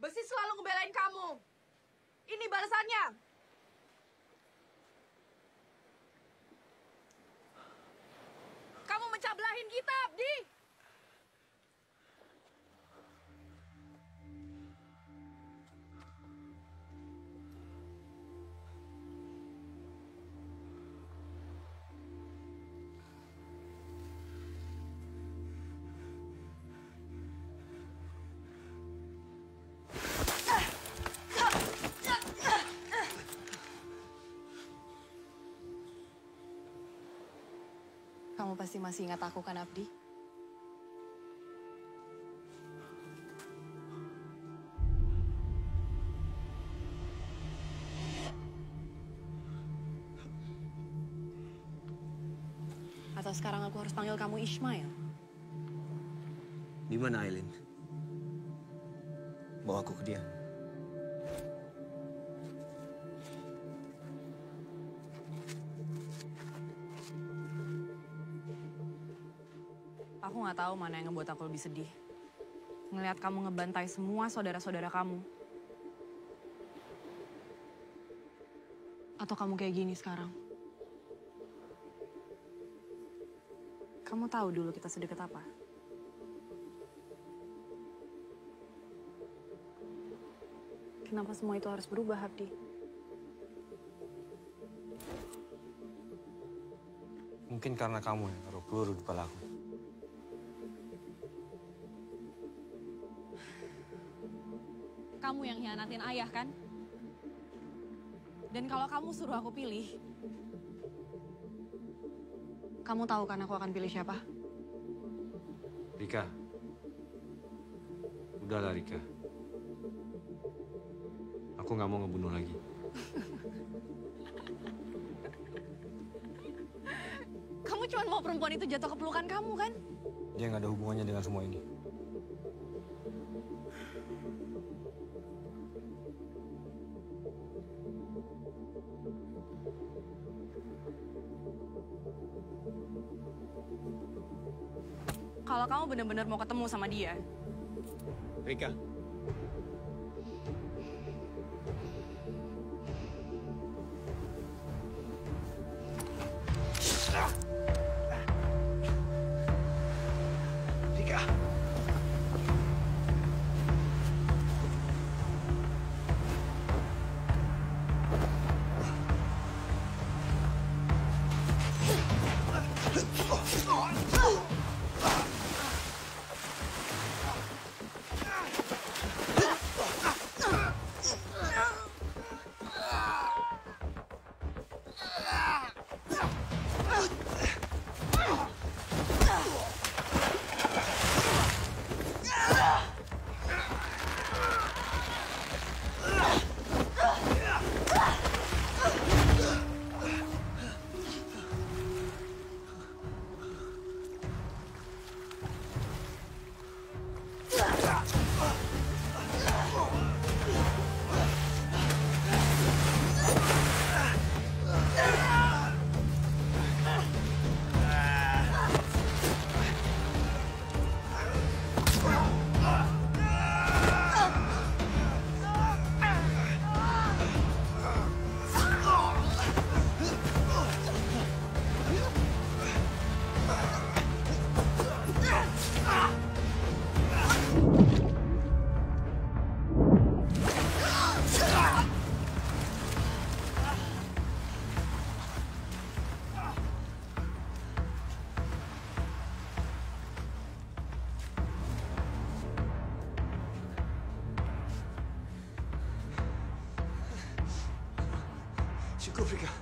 Besi selalu ngebelain kamu. Ini balasannya. Kamu mencablahin kita, Abdi. Kamu pasti masih ingat aku kan, Abdi? Atau sekarang aku harus panggil kamu Ismail? Di mana Aileen? Bawa aku ke dia. Aku nggak tahu mana yang ngebuat aku lebih sedih. Ngelihat kamu ngebantai semua saudara-saudara kamu. Atau kamu kayak gini sekarang. Kamu tahu dulu kita sedekat apa? Kenapa semua itu harus berubah, Abdi? Mungkin karena kamu yang naruh peluru di kepala aku. Kamu yang hianatin ayah, kan? Dan kalau kamu suruh aku pilih, kamu tahu kan aku akan pilih siapa? Rika. Udahlah, Rika. Aku nggak mau ngebunuh lagi. Kamu cuma mau perempuan itu jatuh ke pelukan kamu, kan? Dia nggak ada hubungannya dengan semua ini. Kalau kamu benar-benar mau ketemu sama dia. Rika. Rika. Cukup, Rika.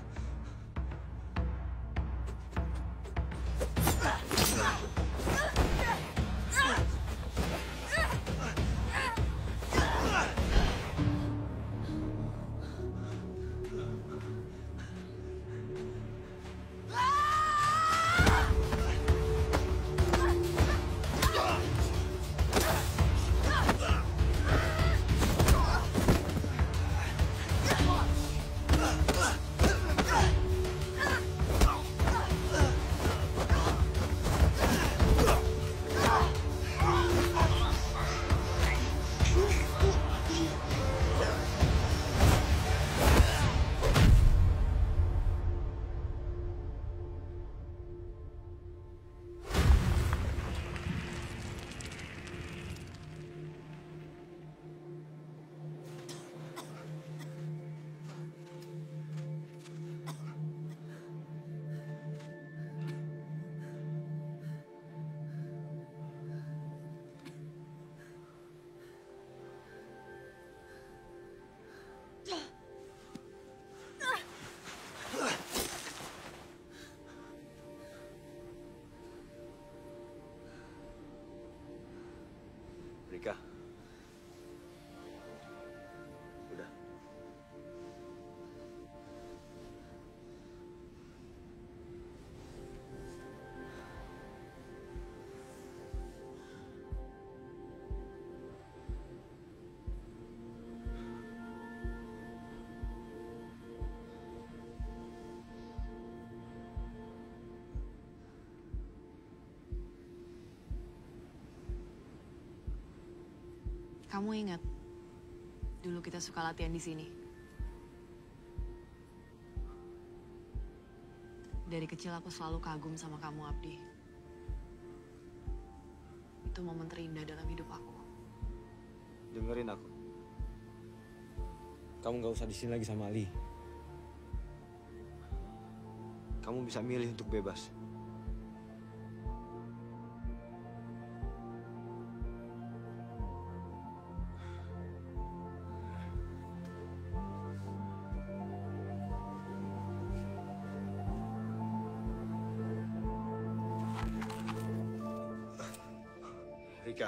Rika. Udah. Kamu ingat, dulu kita suka latihan di sini. Dari kecil aku selalu kagum sama kamu, Abdi. Itu momen terindah dalam hidup aku. Dengerin aku. Kamu nggak usah di sini lagi sama Ali. Kamu bisa milih untuk bebas. Rika.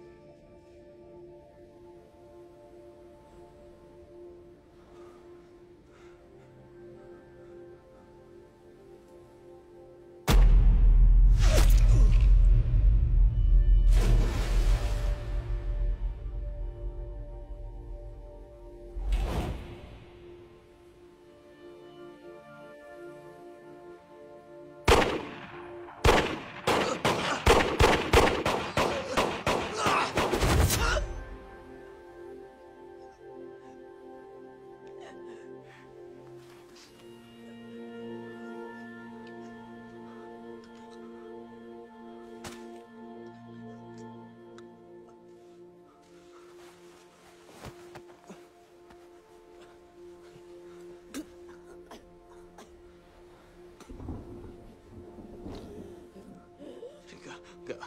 Enggak.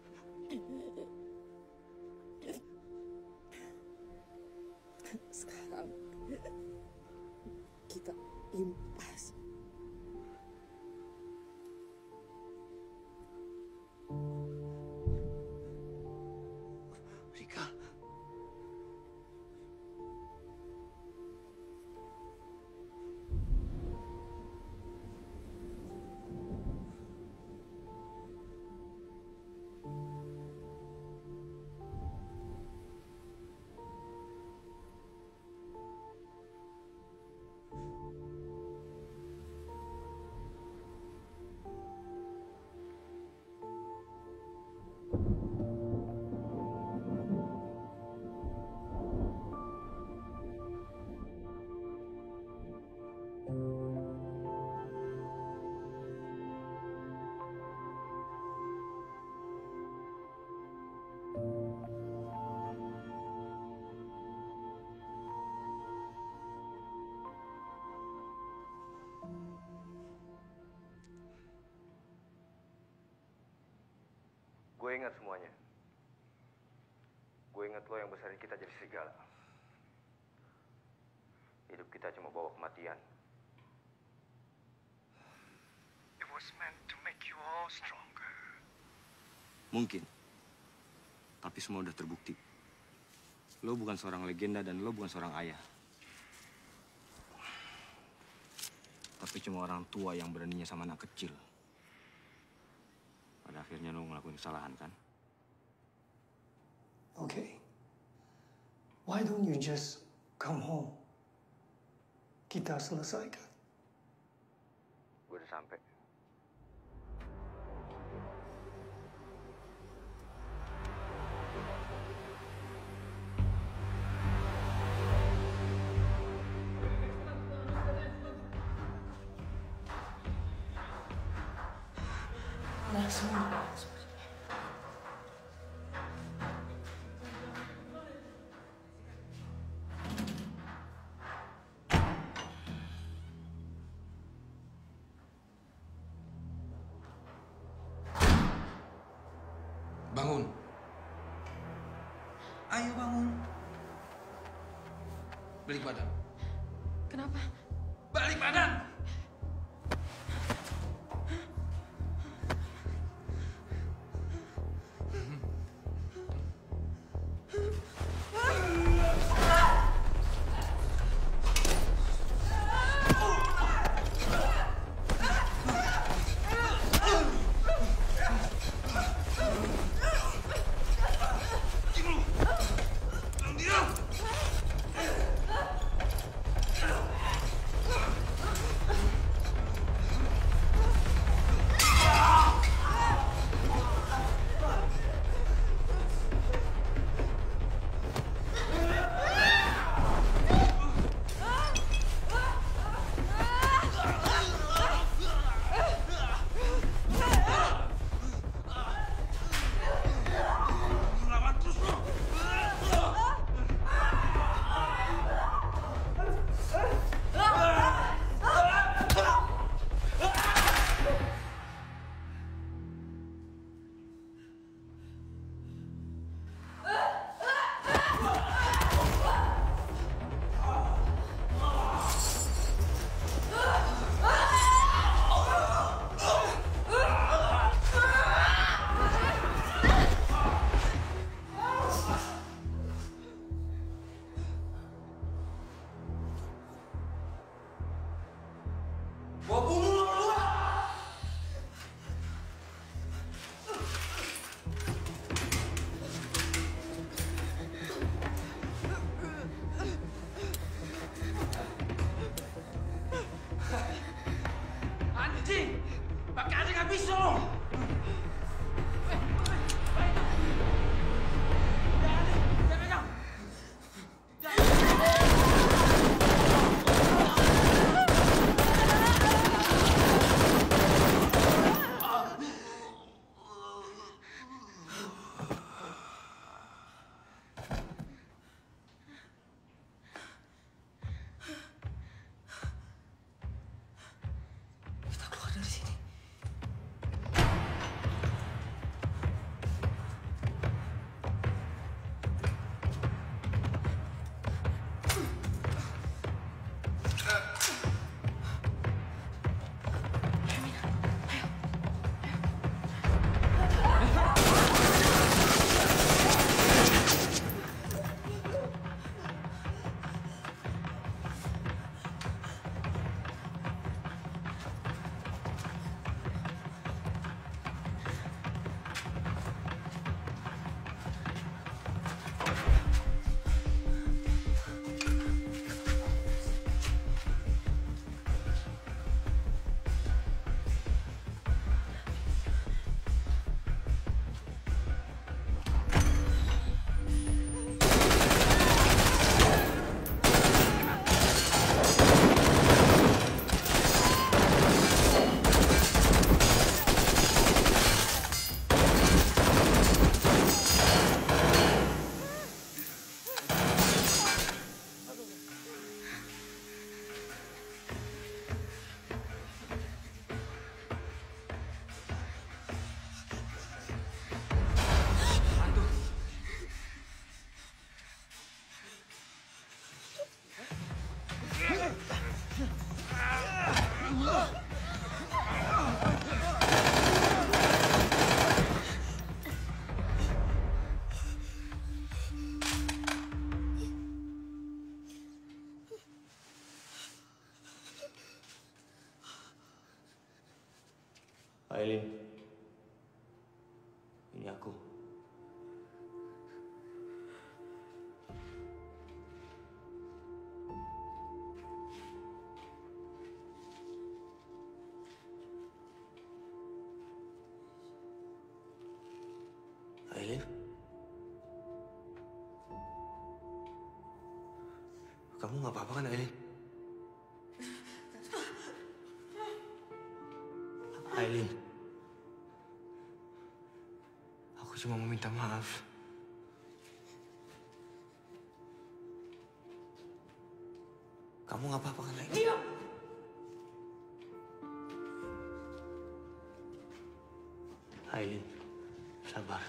Sekarang kita impas. Rika. Gue ingat semuanya. Gue ingat lo yang besarin kita jadi serigala. Hidup kita cuma bawa kematian. It was meant to make you all stronger. Mungkin. Tapi semua udah terbukti. Lo bukan seorang legenda dan lo bukan seorang ayah. Tapi cuma orang tua yang beraninya sama anak kecil. Pada akhirnya lo ngelakuin kesalahan, kan? Okay. Why don't you just come home? Kita selesaikan. Gue udah sampai. Langsung. Bangun. Ayo bangun. Balik badan. Kenapa? Balik badan. Gua bunuh lo berdua! Anjing! Pakai anjing habis lo! Kita keluar dari sini. Aileen, ini aku. Aileen, kamu nggak apa-apa kan, Aileen? Aileen, aku cuma mau minta maaf. Kamu nggak apa-apa kan, Aileen? Diam! Aileen, sabar.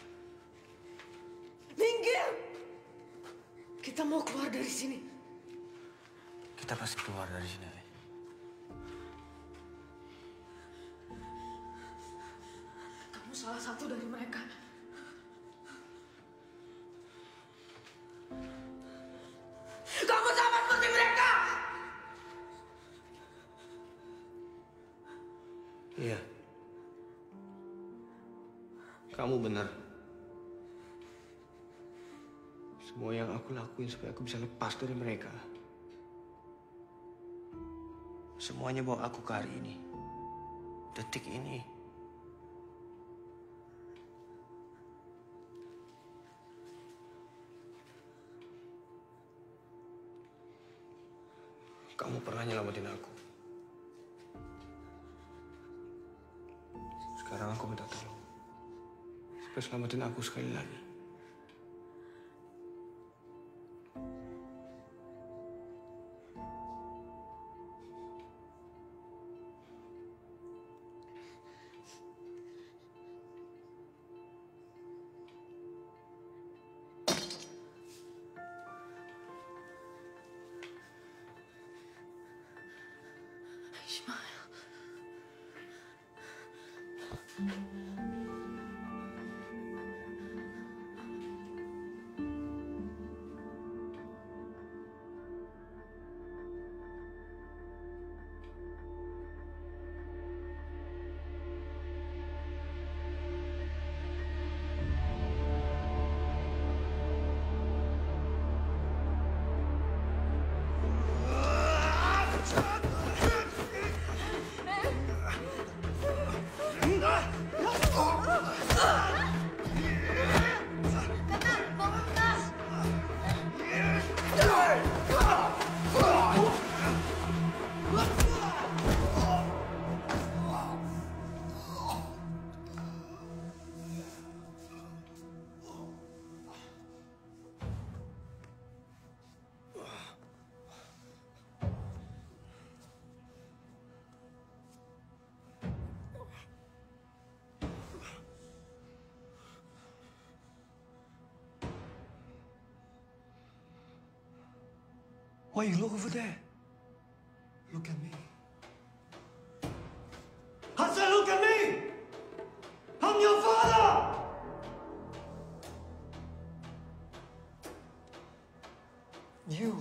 Minggir! Kita mau keluar dari sini. Kita pasti keluar dari sini, Aileen. Kamu salah satu dari mereka. Kamu sama seperti mereka! Iya. Kamu benar. Semua yang aku lakuin supaya aku bisa lepas dari mereka. Semuanya bawa aku ke hari ini. Detik ini. Kamu pernah nyelamatin aku. Sekarang aku minta tolong. Supaya selamatin aku sekali lagi. Ismail. Why you look over there? Look at me. Hassan, look at me! I'm your father! You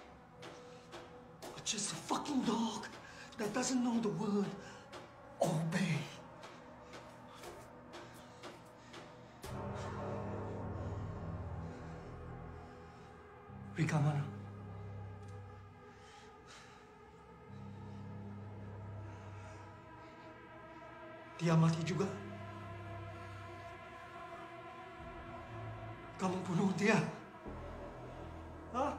are just a fucking dog that doesn't know the word obey. Rika mana? Dia mati juga? Kamu bunuh dia? Hah?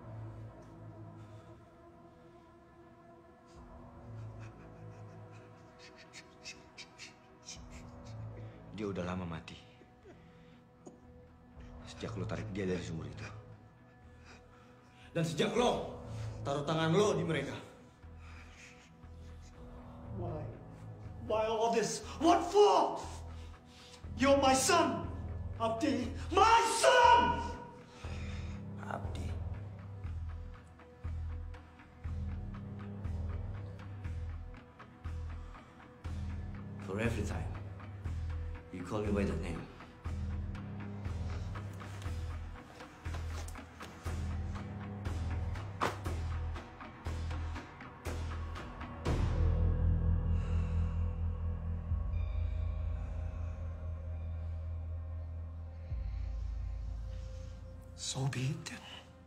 Dia udah lama mati. Sejak lo tarik dia dari sumur itu. Dan sejak lo taruh tangan lo di mereka. Why? Why all this? What for? You're my son, Abdi. My son! Abdi. For every time you call me by that name, so be it then.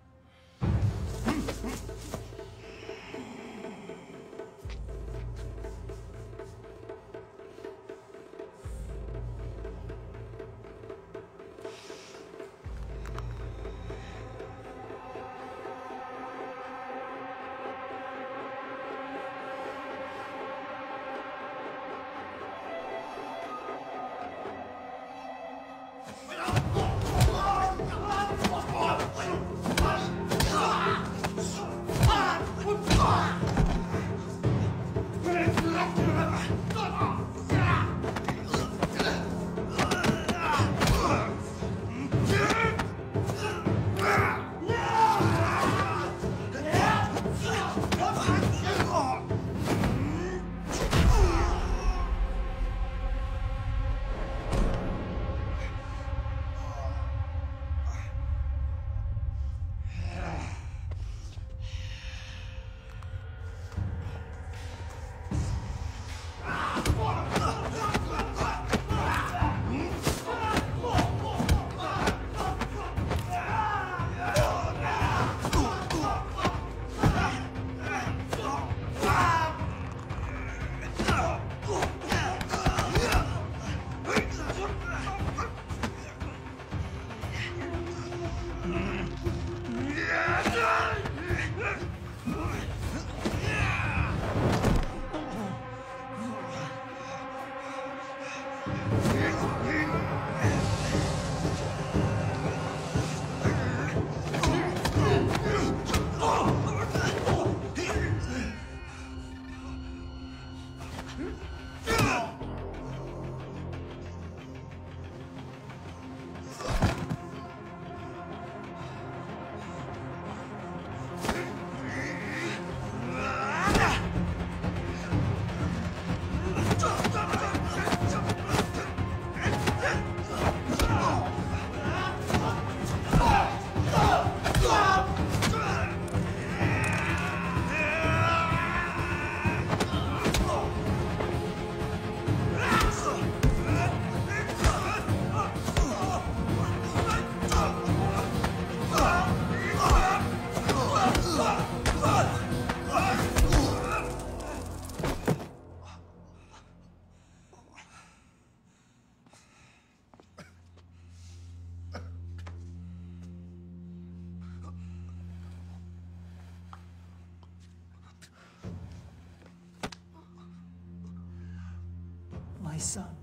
My son.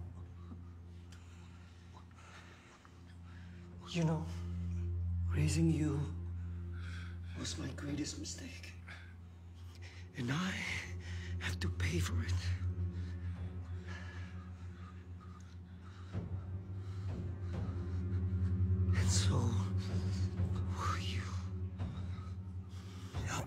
You know, raising you was my greatest mistake. And I have to pay for it. And so will you.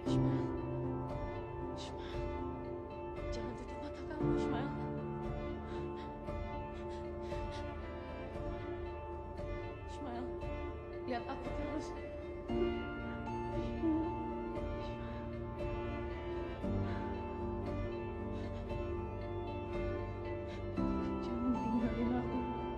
Ismail. Ismail. Jangan tutup mata kamu, Ismail. Ismail, lihat aku terus. Jangan tinggalin aku.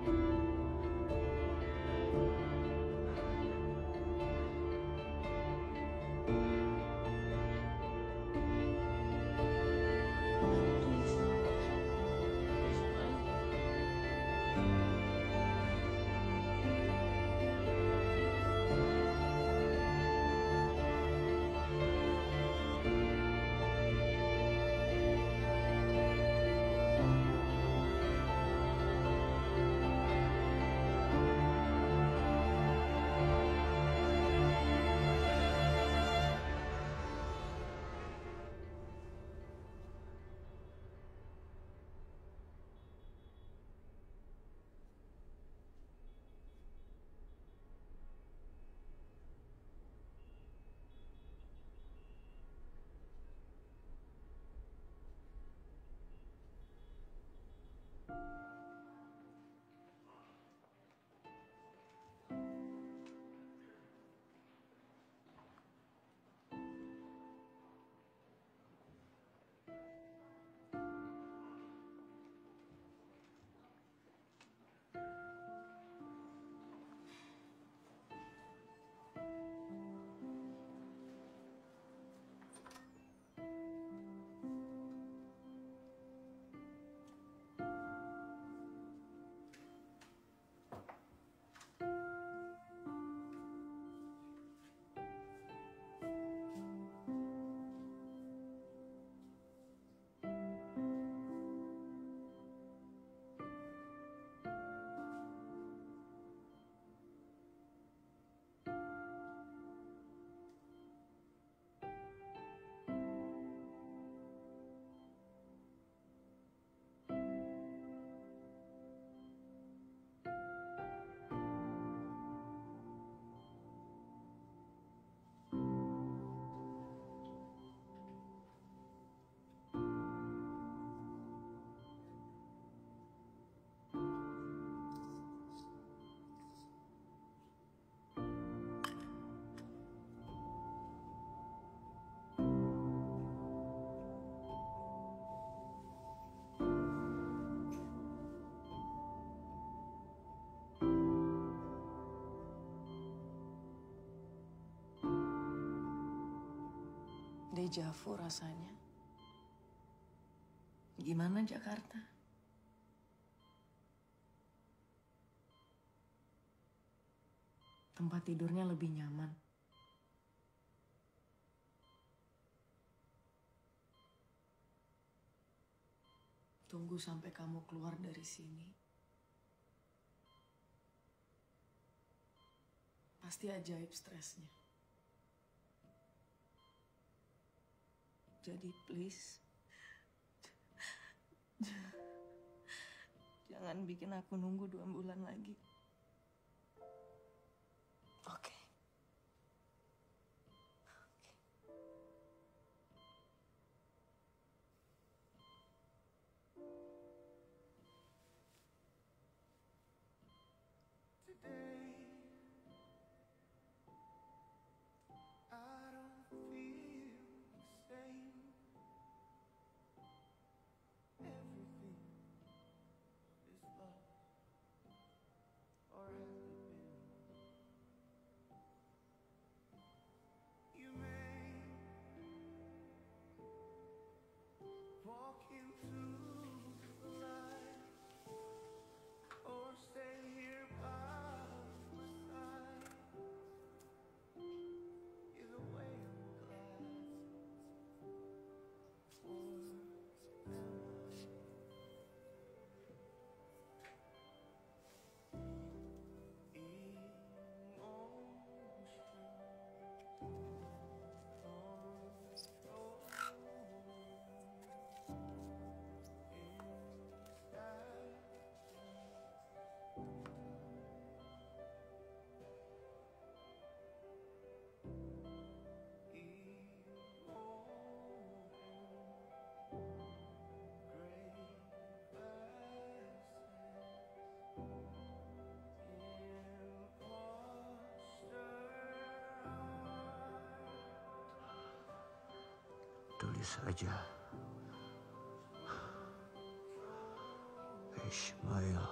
Deja vu rasanya. Gimana Jakarta? Tempat tidurnya lebih nyaman. Tunggu sampai kamu keluar dari sini. Pasti ajaib stresnya. Jadi please, jangan bikin aku nunggu 2 bulan lagi. Oke. saja. Ismail.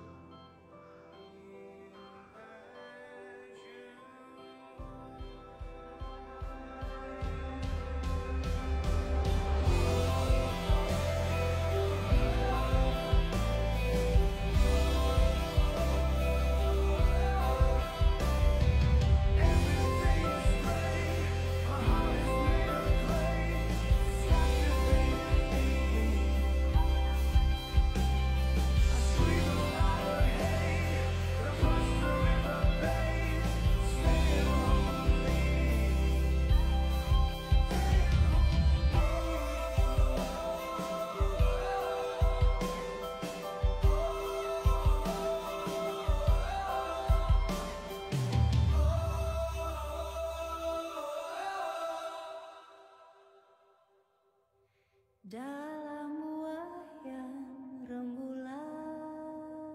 Dalam wayang rembulan,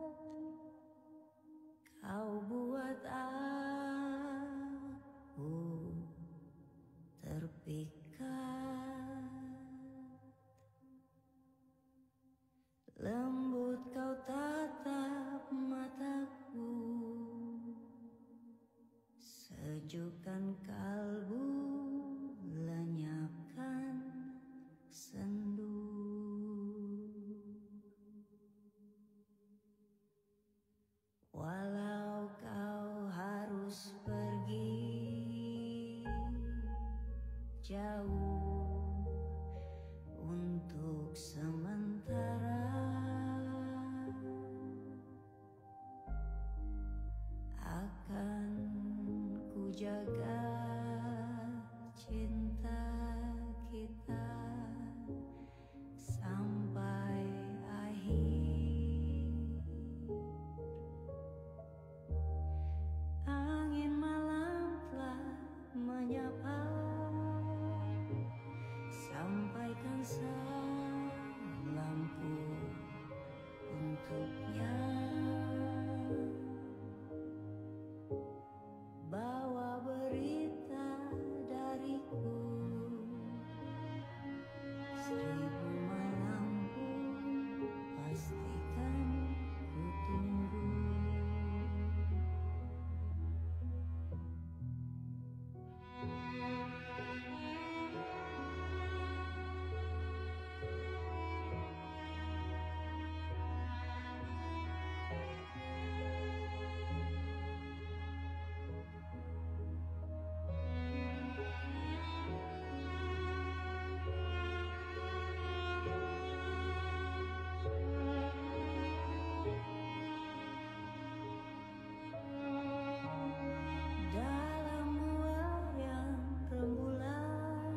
kau buat aku terpikat. Lembut kau tatap mataku, sejukkan kalbu, lenyapkan sendu. Walau kau harus pergi jauh untuk sementara, akan ku jaga cinta kita sampai akhir. Angin malam telah menyapa, sampaikan salamku untuknya. Bawa berita dariku, 1000 malam pun pastikan ku tunggu. Dalam wayang rembulan,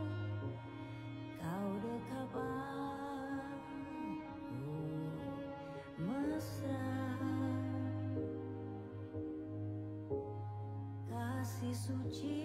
kau dekap aku mesra. Kasih suci